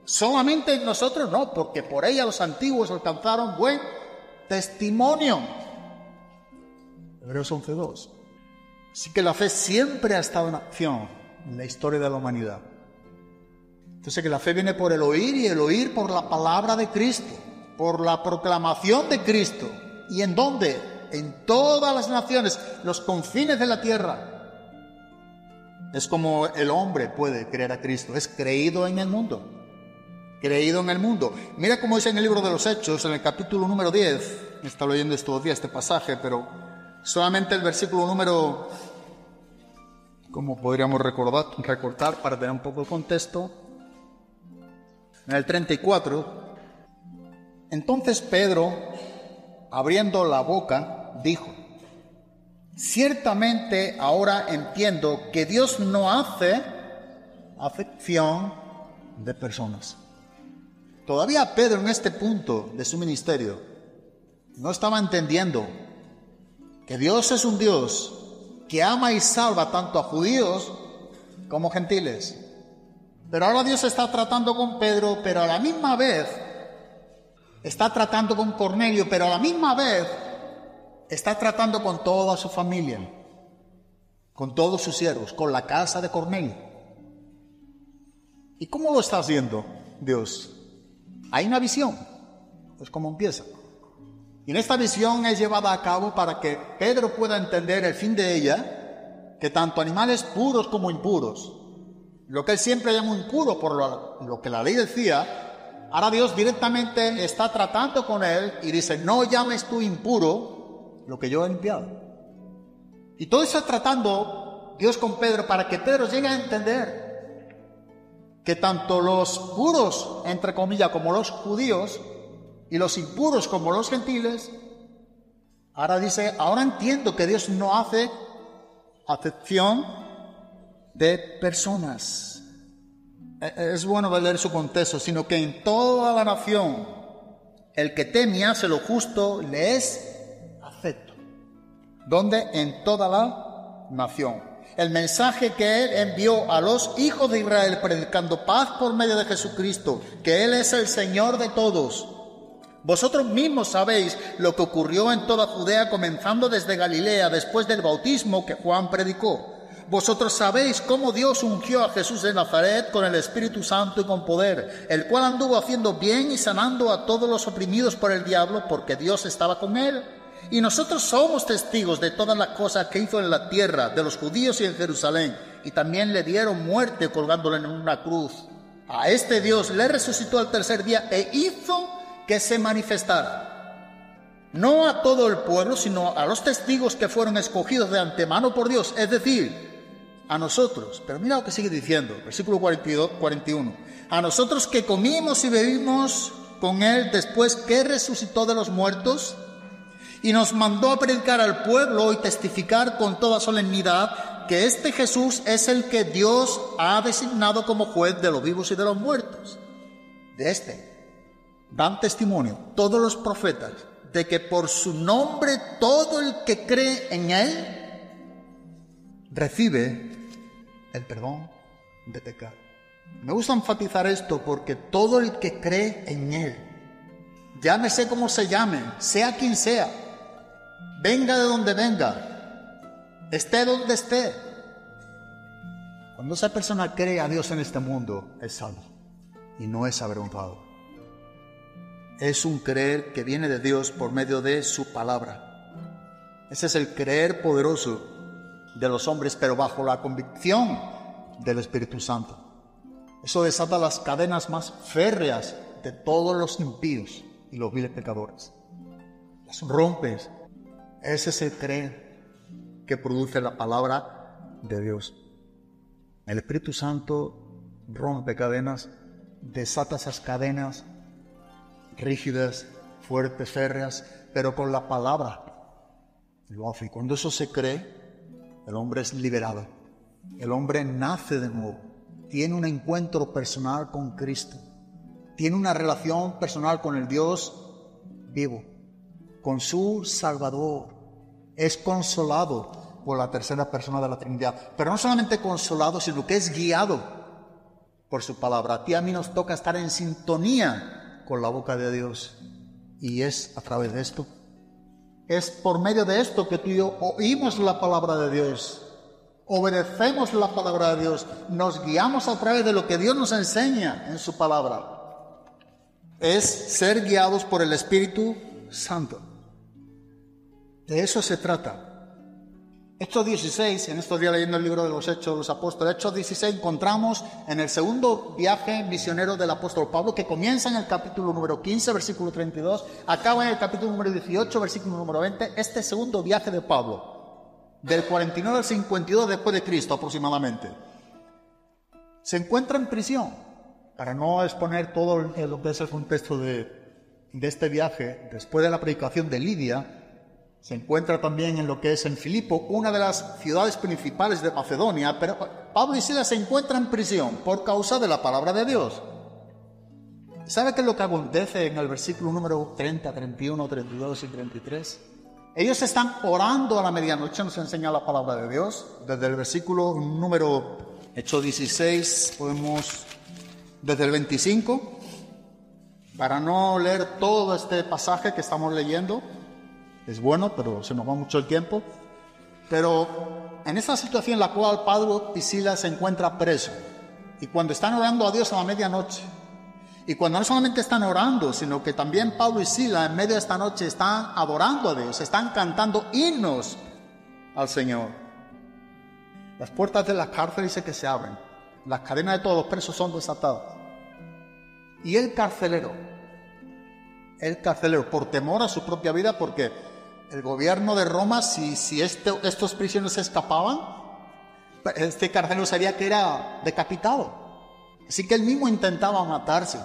Solamente en nosotros no, porque por ella los antiguos alcanzaron buen testimonio. Hebreos 11:2. Así que la fe siempre ha estado en acción en la historia de la humanidad. Entonces que la fe viene por el oír y el oír por la palabra de Cristo, por la proclamación de Cristo. ¿Y en dónde? En todas las naciones, los confines de la tierra. Es como el hombre puede creer a Cristo, es creído en el mundo. Creído en el mundo. Mira cómo dice en el libro de los Hechos, en el capítulo número 10, está leyendo estos días este pasaje, pero solamente el versículo número, como podríamos recortar para tener un poco de contexto, en el 34, entonces Pedro, abriendo la boca, dijo: ciertamente ahora entiendo que Dios no hace acepción de personas. Todavía Pedro en este punto de su ministerio no estaba entendiendo que Dios es un Dios que ama y salva tanto a judíos como gentiles. Pero ahora Dios está tratando con Pedro, pero a la misma vez está tratando con Cornelio, pero a la misma vez está tratando con toda su familia, con todos sus siervos, con la casa de Cornelio. ¿Y cómo lo está haciendo Dios? Hay una visión, es como empieza. Y en esta visión es llevada a cabo para que Pedro pueda entender el fin de ella, que tanto animales puros como impuros, lo que él siempre llamó impuro por lo que la ley decía, ahora Dios directamente está tratando con él y dice: no llames tú impuro lo que yo he limpiado. Y todo está tratando Dios con Pedro para que Pedro llegue a entender que tanto los puros, entre comillas, como los judíos, y los impuros como los gentiles, ahora dice: ahora entiendo que Dios no hace acepción de personas. Es bueno leer su contexto, sino que en toda la nación el que teme y hace lo justo le es acepto. ¿Dónde? En toda la nación. El mensaje que Él envió a los hijos de Israel, predicando paz por medio de Jesucristo, que Él es el Señor de todos. Vosotros mismos sabéis lo que ocurrió en toda Judea, comenzando desde Galilea, después del bautismo que Juan predicó. Vosotros sabéis cómo Dios ungió a Jesús de Nazaret con el Espíritu Santo y con poder, el cual anduvo haciendo bien y sanando a todos los oprimidos por el diablo, porque Dios estaba con Él. Y nosotros somos testigos de todas las cosas que hizo en la tierra de los judíos y en Jerusalén, y también le dieron muerte colgándole en una cruz. A este Dios le resucitó al tercer día e hizo que se manifestara, no a todo el pueblo, sino a los testigos que fueron escogidos de antemano por Dios, es decir, a nosotros. Pero mira lo que sigue diciendo, versículo 41. A nosotros que comimos y bebimos con Él después que resucitó de los muertos, y nos mandó a predicar al pueblo y testificar con toda solemnidad que este Jesús es el que Dios ha designado como juez de los vivos y de los muertos. De este dan testimonio todos los profetas de que por su nombre todo el que cree en Él recibe el perdón de pecado. Me gusta enfatizar esto porque todo el que cree en Él, llámese como se llame, sea quien sea, venga de donde venga, esté donde esté, cuando esa persona cree a Dios en este mundo, es salvo y no es avergonzado. Es un creer que viene de Dios por medio de su palabra. Ese es el creer poderoso de los hombres, pero bajo la convicción del Espíritu Santo. Eso desata las cadenas más férreas de todos los impíos y los viles pecadores. Las rompes. Ese es el creer que produce la palabra de Dios. El Espíritu Santo rompe cadenas, desata esas cadenas rígidas, fuertes, férreas, pero con la palabra lo hace. Y cuando eso se cree, el hombre es liberado. El hombre nace de nuevo. Tiene un encuentro personal con Cristo. Tiene una relación personal con el Dios vivo, con su Salvador. Es consolado por la tercera persona de la Trinidad. Pero no solamente consolado, sino que es guiado por su palabra. A ti y a mí nos toca estar en sintonía con la boca de Dios. Y es a través de esto. Es por medio de esto que tú y yo oímos la palabra de Dios. Obedecemos la palabra de Dios. Nos guiamos a través de lo que Dios nos enseña en su palabra. Es ser guiados por el Espíritu Santo. De eso se trata. Hechos 16, en estos días leyendo el libro de los Hechos de los Apóstoles, Hechos 16 encontramos en el segundo viaje misionero del apóstol Pablo, que comienza en el capítulo número 15, versículo 32, acaba en el capítulo número 18, versículo número 20, este segundo viaje de Pablo, del 49 al 52 después de Cristo aproximadamente. Se encuentra en prisión, para no exponer todo lo que es el contexto de este viaje, después de la predicación de Lidia. Se encuentra también en lo que es en Filipo, una de las ciudades principales de Macedonia, pero Pablo y Silas se encuentran en prisión por causa de la palabra de Dios. ¿Sabe qué es lo que acontece en el versículo número 30, 31, 32 y 33? Ellos están orando a la medianoche, nos enseña la palabra de Dios. Desde el versículo número Hechos 16, podemos, desde el 25, para no leer todo este pasaje que estamos leyendo. Es bueno, pero se nos va mucho el tiempo. Pero en esta situación en la cual Pablo y Silas se encuentran presos, y cuando están orando a Dios a la medianoche, y cuando no solamente están orando, sino que también Pablo y Silas en medio de esta noche están adorando a Dios, están cantando himnos al Señor. Las puertas de la cárcel dice que se abren, las cadenas de todos los presos son desatadas. Y el carcelero, por temor a su propia vida, porque el gobierno de Roma, si estos prisioneros se escapaban, este carcelero sabía que era decapitado. Así que él mismo intentaba matarse.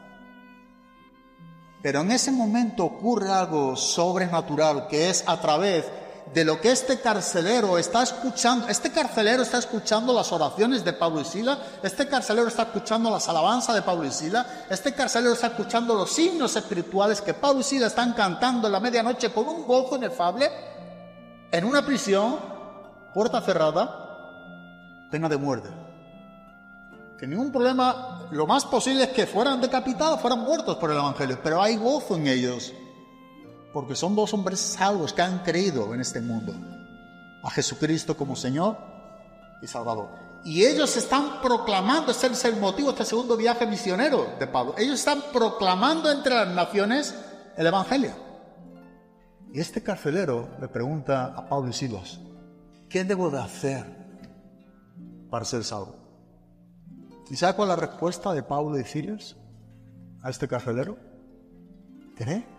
Pero en ese momento ocurre algo sobrenatural, que es a través de lo que este carcelero está escuchando. Este carcelero está escuchando las oraciones de Pablo y Silas. Este carcelero está escuchando las alabanzas de Pablo y Silas. Este carcelero está escuchando los himnos espirituales que Pablo y Silas están cantando en la medianoche con un gozo inefable, en una prisión, puerta cerrada, pena de muerte. Que ningún problema, lo más posible es que fueran decapitados, fueran muertos por el Evangelio, pero hay gozo en ellos. Porque son dos hombres salvos que han creído en este mundo a Jesucristo como Señor y Salvador. Y ellos están proclamando, este es el motivo de este segundo viaje misionero de Pablo. Ellos están proclamando entre las naciones el Evangelio. Y este carcelero le pregunta a Pablo y Silas: ¿qué debo de hacer para ser salvo? ¿Y sabe cuál es la respuesta de Pablo y Silas a este carcelero? ¿Cree?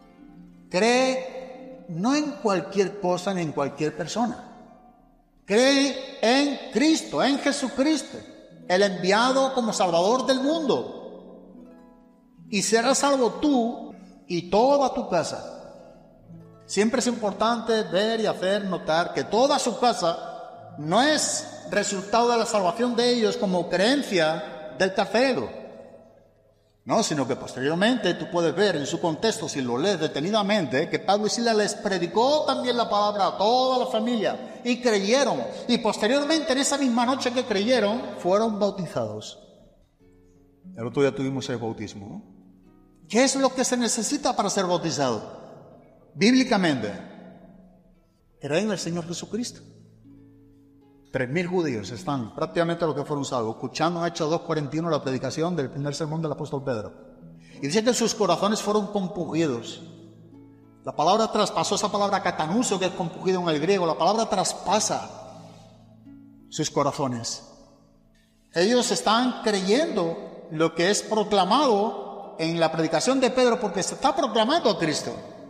Cree no en cualquier cosa ni en cualquier persona. Cree en Cristo, en Jesucristo, el enviado como Salvador del mundo. Y serás salvo tú y toda tu casa. Siempre es importante ver y hacer notar que toda su casa no es resultado de la salvación de ellos como creencia del carcelero. No, sino que posteriormente tú puedes ver en su contexto, si lo lees detenidamente, que Pablo y Silas les predicó también la palabra a toda la familia y creyeron. Y posteriormente, en esa misma noche que creyeron, fueron bautizados. El otro día tuvimos el bautismo, ¿no? ¿Qué es lo que se necesita para ser bautizado? Bíblicamente, creer en el Señor Jesucristo. 3.000 judíos están prácticamente los que fueron salvos, escuchando en Hechos 2:41 la predicación del primer sermón del apóstol Pedro. Y dice que sus corazones fueron compungidos. La palabra traspasó, esa palabra katanuso, que es compungido en el griego, la palabra traspasa sus corazones. Ellos están creyendo lo que es proclamado en la predicación de Pedro, porque se está proclamando a Cristo.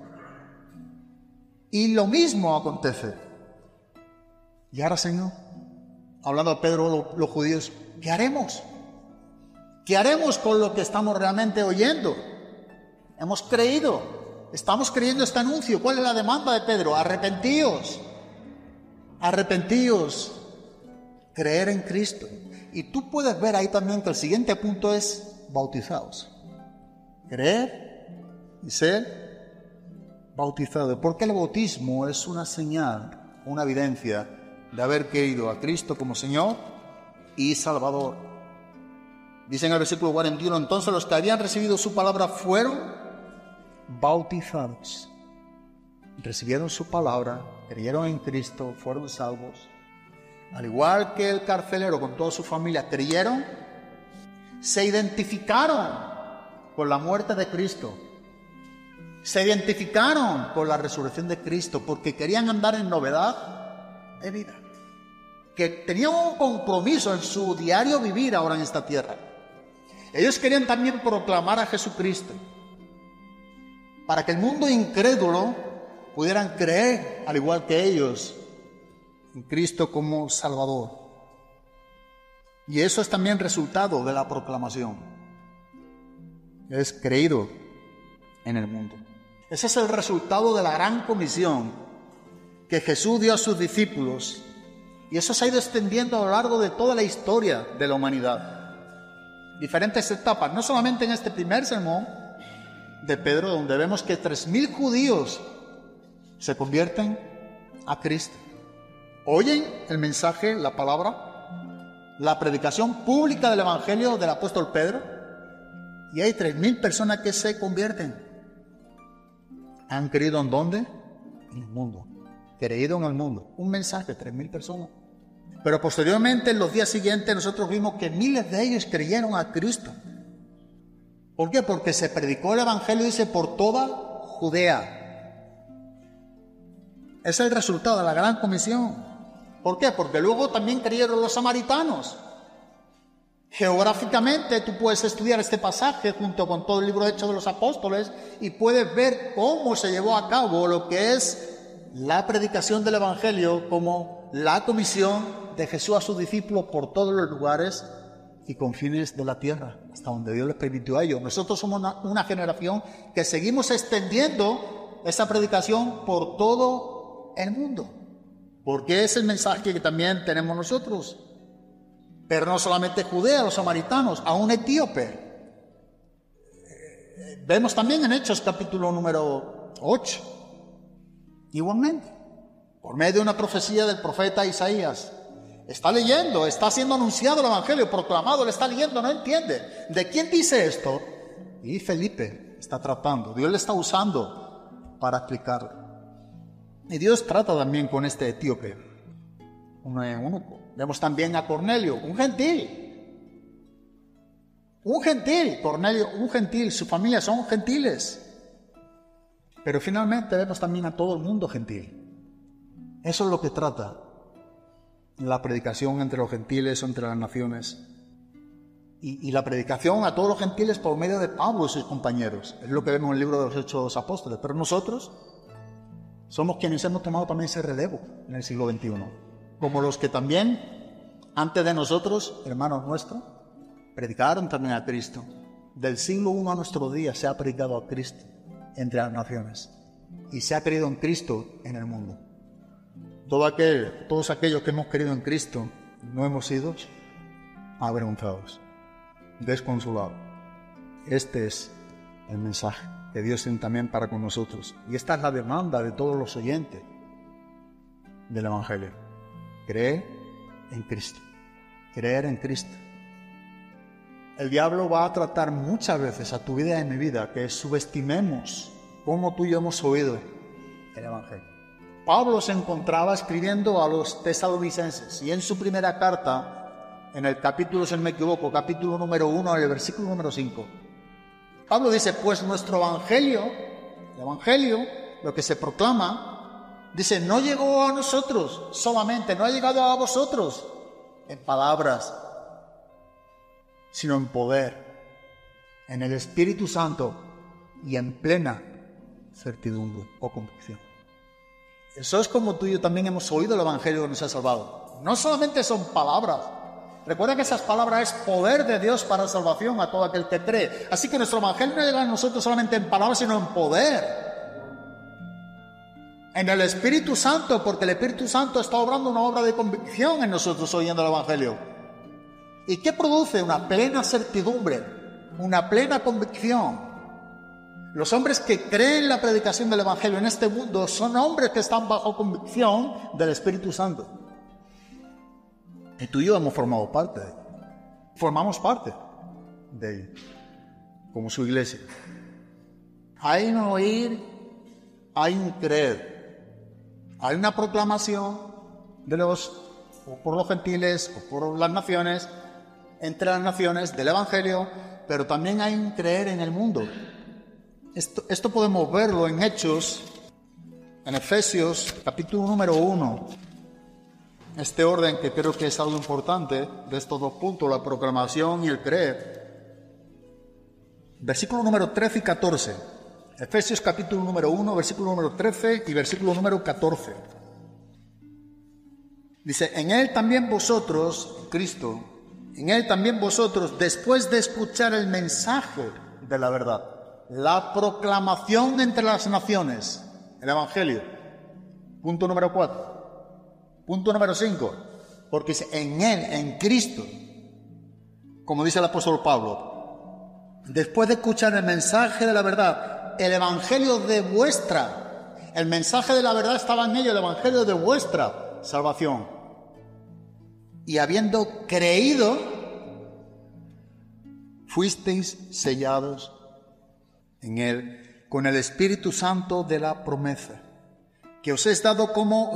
Y lo mismo acontece. Y ahora, Señor, hablando a Pedro, los judíos, ¿qué haremos? ¿Qué haremos con lo que estamos realmente oyendo? Hemos creído, estamos creyendo este anuncio. ¿Cuál es la demanda de Pedro? Arrepentíos, arrepentíos, creer en Cristo. Y tú puedes ver ahí también que el siguiente punto es bautizados. Creer y ser bautizado. Porque el bautismo es una señal, una evidencia de haber creído a Cristo como Señor y Salvador. Dice en el versículo 41, entonces los que habían recibido su palabra fueron bautizados. Recibieron su palabra, creyeron en Cristo, fueron salvos. Al igual que el carcelero con toda su familia creyeron, se identificaron con la muerte de Cristo. Se identificaron con la resurrección de Cristo porque querían andar en novedad de vida. Que tenían un compromiso en su diario vivir ahora en esta tierra. Ellos querían también proclamar a Jesucristo para que el mundo incrédulo pudieran creer, al igual que ellos, en Cristo como Salvador. Y eso es también resultado de la proclamación. Es creído en el mundo. Ese es el resultado de la gran comisión que Jesús dio a sus discípulos. Y eso se ha ido extendiendo a lo largo de toda la historia de la humanidad. Diferentes etapas, no solamente en este primer sermón de Pedro, donde vemos que 3.000 judíos se convierten a Cristo. Oyen el mensaje, la palabra, la predicación pública del Evangelio del apóstol Pedro, y hay 3.000 personas que se convierten. ¿Han creído en dónde? En el mundo. Creído en el mundo. Un mensaje, 3.000 personas. Pero posteriormente, en los días siguientes, nosotros vimos que miles de ellos creyeron a Cristo. ¿Por qué? Porque se predicó el Evangelio, dice, por toda Judea. Ese es el resultado de la gran comisión. ¿Por qué? Porque luego también creyeron los samaritanos. Geográficamente tú puedes estudiar este pasaje junto con todo el libro de Hechos de los Apóstoles y puedes ver cómo se llevó a cabo lo que es la predicación del Evangelio como la comisión de Jesús a sus discípulos por todos los lugares y confines de la tierra, hasta donde Dios les permitió a ellos. Nosotros somos una generación que seguimos extendiendo esa predicación por todo el mundo, porque es el mensaje que también tenemos nosotros. Pero no solamente Judea, los samaritanos, a un etíope. Vemos también en Hechos capítulo número 8, igualmente, por medio de una profecía del profeta Isaías. Está leyendo, está siendo anunciado el Evangelio, proclamado, le está leyendo, no entiende. ¿De quién dice esto? Y Felipe está tratando, Dios le está usando para explicarlo. Y Dios trata también con este etíope, un eunuco. Vemos también a Cornelio, un gentil. Cornelio, un gentil, su familia son gentiles. Pero finalmente vemos también a todo el mundo gentil. Eso es lo que trata la predicación entre los gentiles o entre las naciones. Y la predicación a todos los gentiles por medio de Pablo y sus compañeros. Es lo que vemos en el libro de los Hechos de los Apóstoles. Pero nosotros somos quienes hemos tomado también ese relevo en el siglo XXI. Como los que también, antes de nosotros, hermanos nuestros, predicaron también a Cristo. Del siglo I a nuestro día se ha predicado a Cristo entre las naciones. Y se ha creído en Cristo en el mundo. Todos aquellos que hemos creído en Cristo no hemos sido avergonzados, desconsolados. Este es el mensaje que Dios tiene también para con nosotros. Y esta es la demanda de todos los oyentes del Evangelio. Creer en Cristo. Creer en Cristo. El diablo va a tratar muchas veces a tu vida y a mi vida que subestimemos cómo tú y yo hemos oído el Evangelio. Pablo se encontraba escribiendo a los tesalonicenses y en su primera carta, en el capítulo, si no me equivoco, capítulo número 1, en el versículo número 5, Pablo dice, pues nuestro Evangelio, el Evangelio, lo que se proclama, dice, no llegó a nosotros solamente, no ha llegado a vosotros en palabras, sino en poder, en el Espíritu Santo y en plena certidumbre o convicción. Eso es como tú y yo también hemos oído el Evangelio que nos ha salvado. No solamente son palabras. Recuerda que esas palabras es poder de Dios para salvación a todo aquel que cree. Así que nuestro Evangelio no llega a nosotros solamente en palabras, sino en poder. En el Espíritu Santo, porque el Espíritu Santo está obrando una obra de convicción en nosotros oyendo el Evangelio. ¿Y qué produce? Una plena certidumbre, una plena convicción. Los hombres que creen la predicación del Evangelio en este mundo son hombres que están bajo convicción del Espíritu Santo. Y tú y yo hemos formado parte. Formamos parte de ella, como su iglesia. Hay un oír, hay un creer. Hay una proclamación de o por los gentiles, o por las naciones, entre las naciones, del Evangelio, pero también hay un creer en el mundo. Esto podemos verlo en Hechos, en Efesios, capítulo número 1. Este orden que creo que es algo importante de estos dos puntos, la proclamación y el creer. Versículo número 13 y 14. Efesios capítulo número 1, versículo número 13 y versículo número 14. Dice, en él también vosotros, Cristo, en él también vosotros, después de escuchar el mensaje de la verdad, la proclamación entre las naciones, el Evangelio, punto número 4. Punto número 5, porque dice, en él, en Cristo, como dice el apóstol Pablo, después de escuchar el mensaje de la verdad, el Evangelio de vuestra, el mensaje de la verdad estaba en ello, el Evangelio de vuestra salvación, y habiendo creído, fuisteis sellados en él con el Espíritu Santo de la promesa, que os es dado como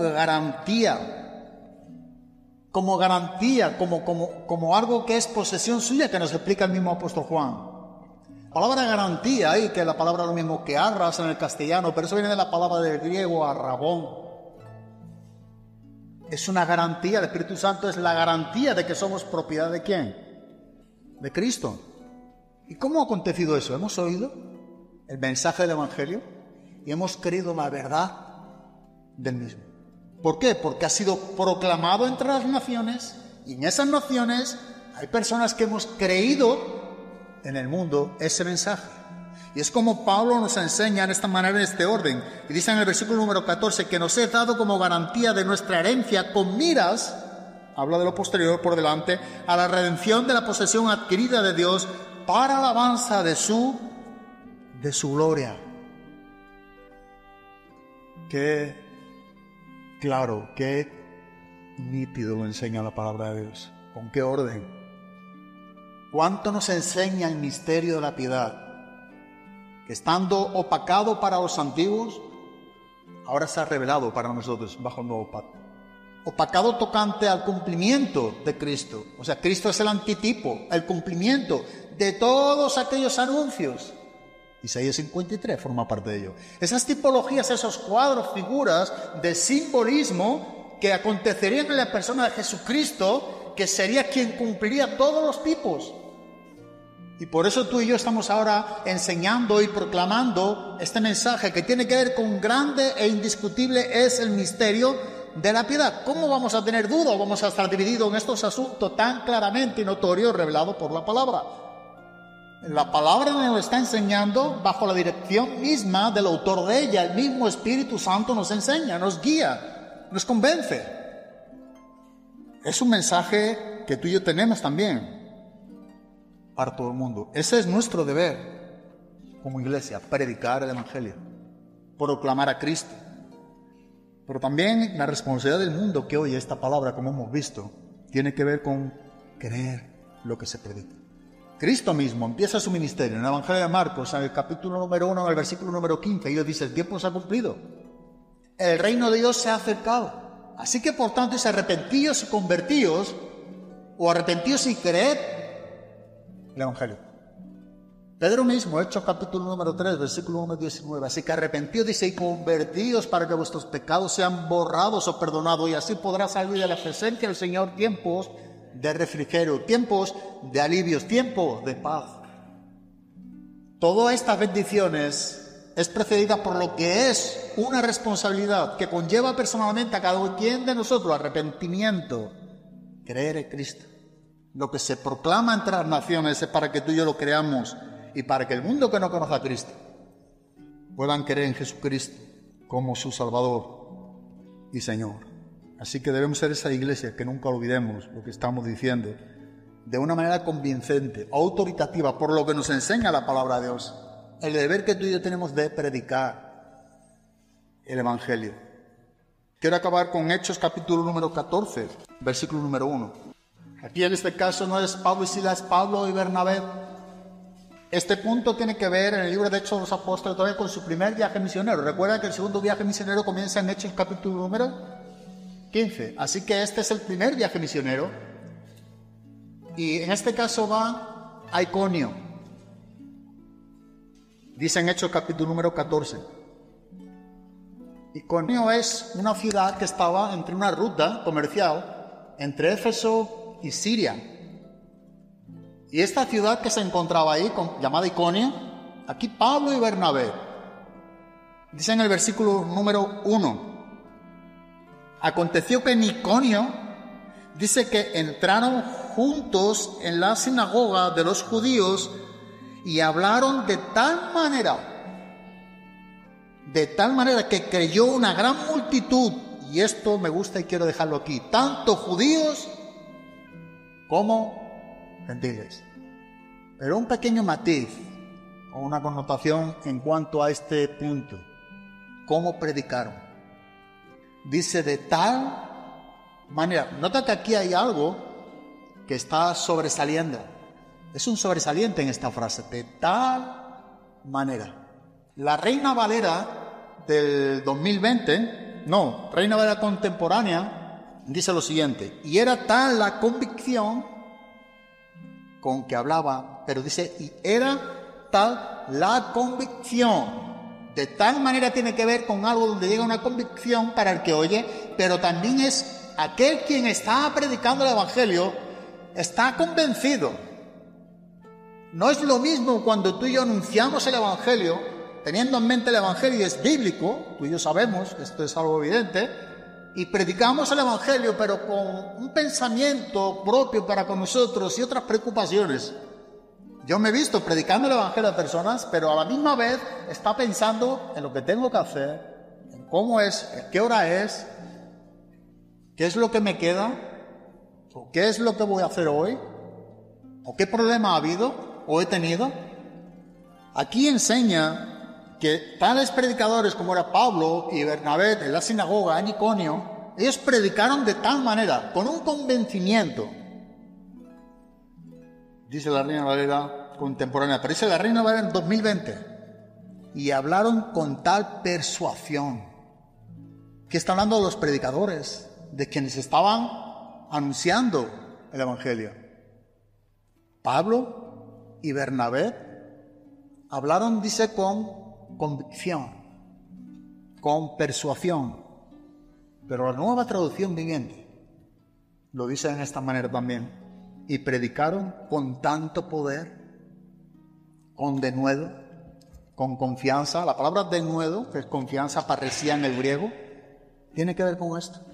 algo que es posesión suya, que nos explica el mismo apóstol Juan. La palabra garantía, ahí que la palabra es lo mismo que arras en el castellano, pero eso viene de la palabra del griego arrabón. Es una garantía, el Espíritu Santo es la garantía de que somos propiedad ¿de quién? De Cristo. ¿Y cómo ha acontecido eso? Hemos oído el mensaje del Evangelio y hemos creído la verdad del mismo. ¿Por qué? Porque ha sido proclamado entre las naciones, y en esas naciones hay personas que hemos creído en el mundo ese mensaje. Y es como Pablo nos enseña en esta manera, en este orden. Y dice en el versículo número 14, que nos es dado como garantía de nuestra herencia con miras, habla de lo posterior por delante, a la redención de la posesión adquirida de Dios para alabanza de su gloria. Qué claro, qué nítido lo enseña la palabra de Dios. ¿Con qué orden? ¿Cuánto nos enseña el misterio de la piedad? Que estando opacado para los antiguos, ahora se ha revelado para nosotros bajo el nuevo pacto. Opacado tocante al cumplimiento de Cristo. O sea, Cristo es el antitipo, el cumplimiento de todos aquellos anuncios. Isaías 53 forma parte de ello. Esas tipologías, esos cuadros, figuras de simbolismo que acontecerían en la persona de Jesucristo, que sería quien cumpliría todos los tipos. Y por eso tú y yo estamos ahora enseñando y proclamando este mensaje que tiene que ver con grande e indiscutible es el misterio de la piedad. ¿Cómo vamos a tener duda o vamos a estar divididos en estos asuntos tan claramente y notorios revelados por la palabra? La palabra nos lo está enseñando bajo la dirección misma del autor de ella. El mismo Espíritu Santo nos enseña, nos guía, nos convence. Es un mensaje que tú y yo tenemos también para todo el mundo. Ese es nuestro deber como iglesia, predicar el Evangelio, proclamar a Cristo. Pero también la responsabilidad del mundo que oye esta palabra, como hemos visto, tiene que ver con creer lo que se predica. Cristo mismo empieza su ministerio en el Evangelio de Marcos, en el capítulo número 1, en el versículo número 15, y Dios dice, el tiempo se ha cumplido, el reino de Dios se ha acercado, así que por tanto es arrepentíos y convertíos, o arrepentíos y creed el Evangelio. Pedro mismo, Hechos capítulo número 3, versículo número 19, así que arrepentíos, dice, y convertíos para que vuestros pecados sean borrados o perdonados, y así podrá salir de la presencia del Señor tiempos de refrigerio, tiempos de alivios, tiempos de paz. Todas estas bendiciones es precedida por lo que es una responsabilidad que conlleva personalmente a cada quien de nosotros, arrepentimiento, creer en Cristo. Lo que se proclama entre las naciones es para que tú y yo lo creamos y para que el mundo que no conoce a Cristo puedan creer en Jesucristo como su Salvador y Señor. Así que debemos ser esa iglesia que nunca olvidemos lo que estamos diciendo de una manera convincente, autoritativa, por lo que nos enseña la palabra de Dios. El deber que tú y yo tenemos de predicar el Evangelio. Quiero acabar con Hechos capítulo número 14, versículo número 1. Aquí en este caso no es Pablo y Silas, Pablo y Bernabé, Este punto tiene que ver en el libro de Hechos de los Apóstoles todavía con su primer viaje misionero. Recuerda que el segundo viaje misionero comienza en Hechos capítulo número 15. Así que este es el primer viaje misionero. Y en este caso va a Iconio. Dice en Hechos capítulo número 14. Iconio es una ciudad que estaba entre una ruta comercial entre Éfeso y Siria. Y esta ciudad que se encontraba ahí, llamada Iconio, aquí Pablo y Bernabé, dice en el versículo número 1, aconteció que en Iconio, dice que entraron juntos en la sinagoga de los judíos y hablaron de tal manera que creyó una gran multitud, y esto me gusta y quiero dejarlo aquí, tanto judíos como gentiles. Pero un pequeño matiz o una connotación en cuanto a este punto. ¿Cómo predicaron? Dice de tal manera. Nota que aquí hay algo que está sobresaliendo. Es un sobresaliente en esta frase. De tal manera. La Reina Valera del 2020, Reina Valera contemporánea, dice lo siguiente. Y era tal la convicción con que hablaba, pero dice, y era tal la convicción. De tal manera tiene que ver con algo donde llega una convicción para el que oye, pero también es aquel quien está predicando el Evangelio, está convencido. No es lo mismo cuando tú y yo anunciamos el Evangelio, teniendo en mente el Evangelio es bíblico, tú y yo sabemos, esto es algo evidente, y predicamos el Evangelio, pero con un pensamiento propio para con nosotros y otras preocupaciones. Yo me he visto predicando el Evangelio a personas, pero a la misma vez está pensando en lo que tengo que hacer, en cómo es, en qué hora es, qué es lo que me queda, o qué es lo que voy a hacer hoy, o qué problema ha habido o he tenido. Aquí enseña que tales predicadores como era Pablo y Bernabé en la sinagoga en Iconio, ellos predicaron de tal manera, con un convencimiento, dice la Reina Valera contemporánea, pero dice la Reina Valera en 2020, y hablaron con tal persuasión, que está hablando de los predicadores, de quienes estaban anunciando el Evangelio. Pablo y Bernabé hablaron, dice, con convicción, con persuasión, pero la Nueva Traducción Viviente lo dice en esta manera también, y predicaron con tanto poder, con denuedo, con confianza. La palabra denuedo, que es confianza, parecía en el griego, tiene que ver con esto.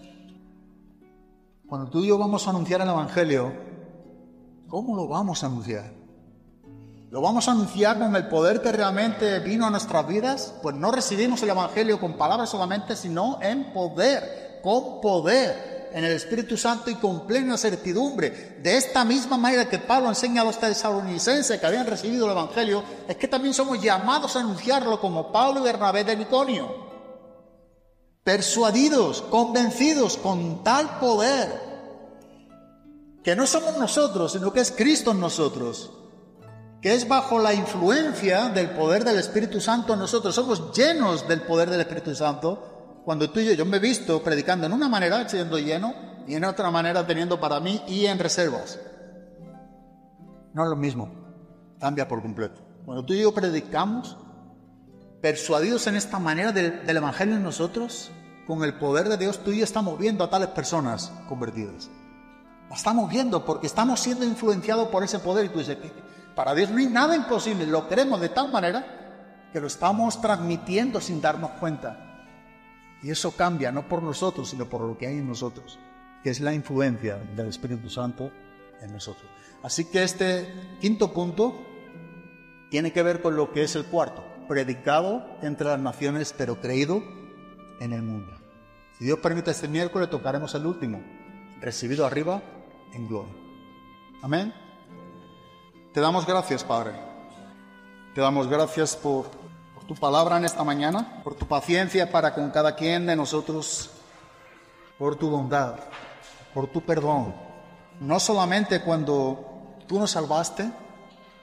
Cuando tú y yo vamos a anunciar el Evangelio, ¿cómo lo vamos a anunciar? ¿Lo vamos a anunciar con el poder que realmente vino a nuestras vidas? Pues no recibimos el Evangelio con palabras solamente, sino en poder, con poder, en el Espíritu Santo y con plena certidumbre. De esta misma manera que Pablo enseña a los tesalonicenses que habían recibido el Evangelio, es que también somos llamados a anunciarlo como Pablo y Bernabé de Iconio. Persuadidos, convencidos, con tal poder, que no somos nosotros, sino que es Cristo en nosotros, que es bajo la influencia del poder del Espíritu Santo en nosotros. Somos llenos del poder del Espíritu Santo. Cuando tú y yo me he visto predicando en una manera, siendo lleno, y en otra manera teniendo para mí y en reservas. No es lo mismo, cambia por completo. Cuando tú y yo predicamos, persuadidos en esta manera del Evangelio en nosotros, con el poder de Dios, tú y yo estamos viendo a tales personas convertidas. La estamos viendo porque estamos siendo influenciados por ese poder. Y tú dices, para Dios no hay nada imposible, lo queremos de tal manera que lo estamos transmitiendo sin darnos cuenta. Y eso cambia, no por nosotros, sino por lo que hay en nosotros, que es la influencia del Espíritu Santo en nosotros. Así que este quinto punto tiene que ver con lo que es el cuarto, predicado entre las naciones, pero creído en el mundo. Si Dios permite, este miércoles tocaremos el último, recibido arriba en gloria. Amén. Te damos gracias, Padre. Te damos gracias por tu palabra en esta mañana, por tu paciencia para con cada quien de nosotros, por tu bondad, por tu perdón. No solamente cuando tú nos salvaste,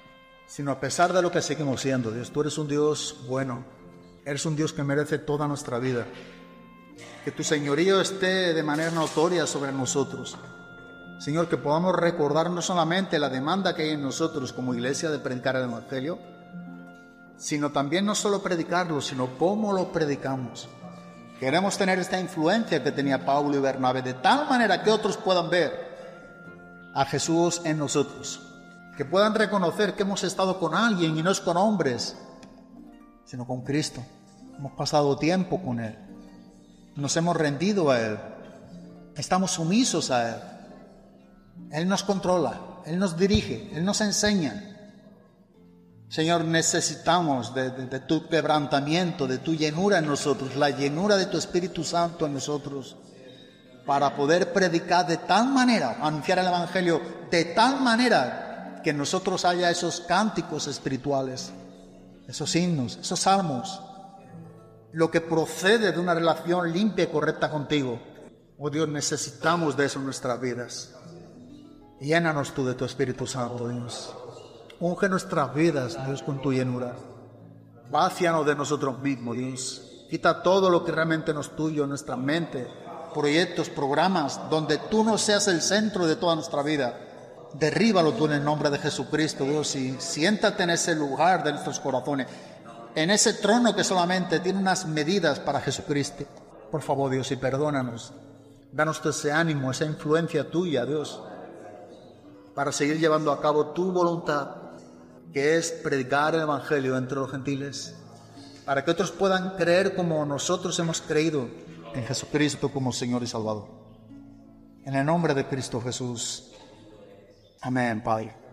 sino a pesar de lo que seguimos siendo. Dios, tú eres un Dios bueno, eres un Dios que merece toda nuestra vida. Que tu señorío esté de manera notoria sobre nosotros. Señor, que podamos recordar no solamente la demanda que hay en nosotros como iglesia de predicar el Evangelio, sino también no solo predicarlo, sino cómo lo predicamos. Queremos tener esta influencia que tenía Pablo y Bernabé, de tal manera que otros puedan ver a Jesús en nosotros, que puedan reconocer que hemos estado con alguien y no es con hombres, sino con Cristo. Hemos pasado tiempo con Él, nos hemos rendido a Él, estamos sumisos a Él. Él nos controla, Él nos dirige, Él nos enseña. Señor, necesitamos de tu quebrantamiento, de tu llenura en nosotros, la llenura de tu Espíritu Santo en nosotros, para poder predicar de tal manera, anunciar el Evangelio de tal manera que en nosotros haya esos cánticos espirituales, esos himnos, esos salmos, lo que procede de una relación limpia y correcta contigo. Oh Dios, necesitamos de eso en nuestras vidas. Llénanos tú de tu Espíritu Santo, Dios. Unge nuestras vidas, Dios, con tu llenura. Vácianos de nosotros mismos, Dios. Quita todo lo que realmente no es tuyo en nuestra mente, proyectos, programas, donde tú no seas el centro de toda nuestra vida. Derríbalo tú en el nombre de Jesucristo, Dios, y siéntate en ese lugar de nuestros corazones, en ese trono que solamente tiene unas medidas para Jesucristo. Por favor, Dios, y perdónanos. Danos ese ánimo, esa influencia tuya, Dios, para seguir llevando a cabo tu voluntad, que es predicar el Evangelio entre los gentiles, para que otros puedan creer como nosotros hemos creído en Jesucristo como Señor y Salvador. En el nombre de Cristo Jesús. Amén, Padre.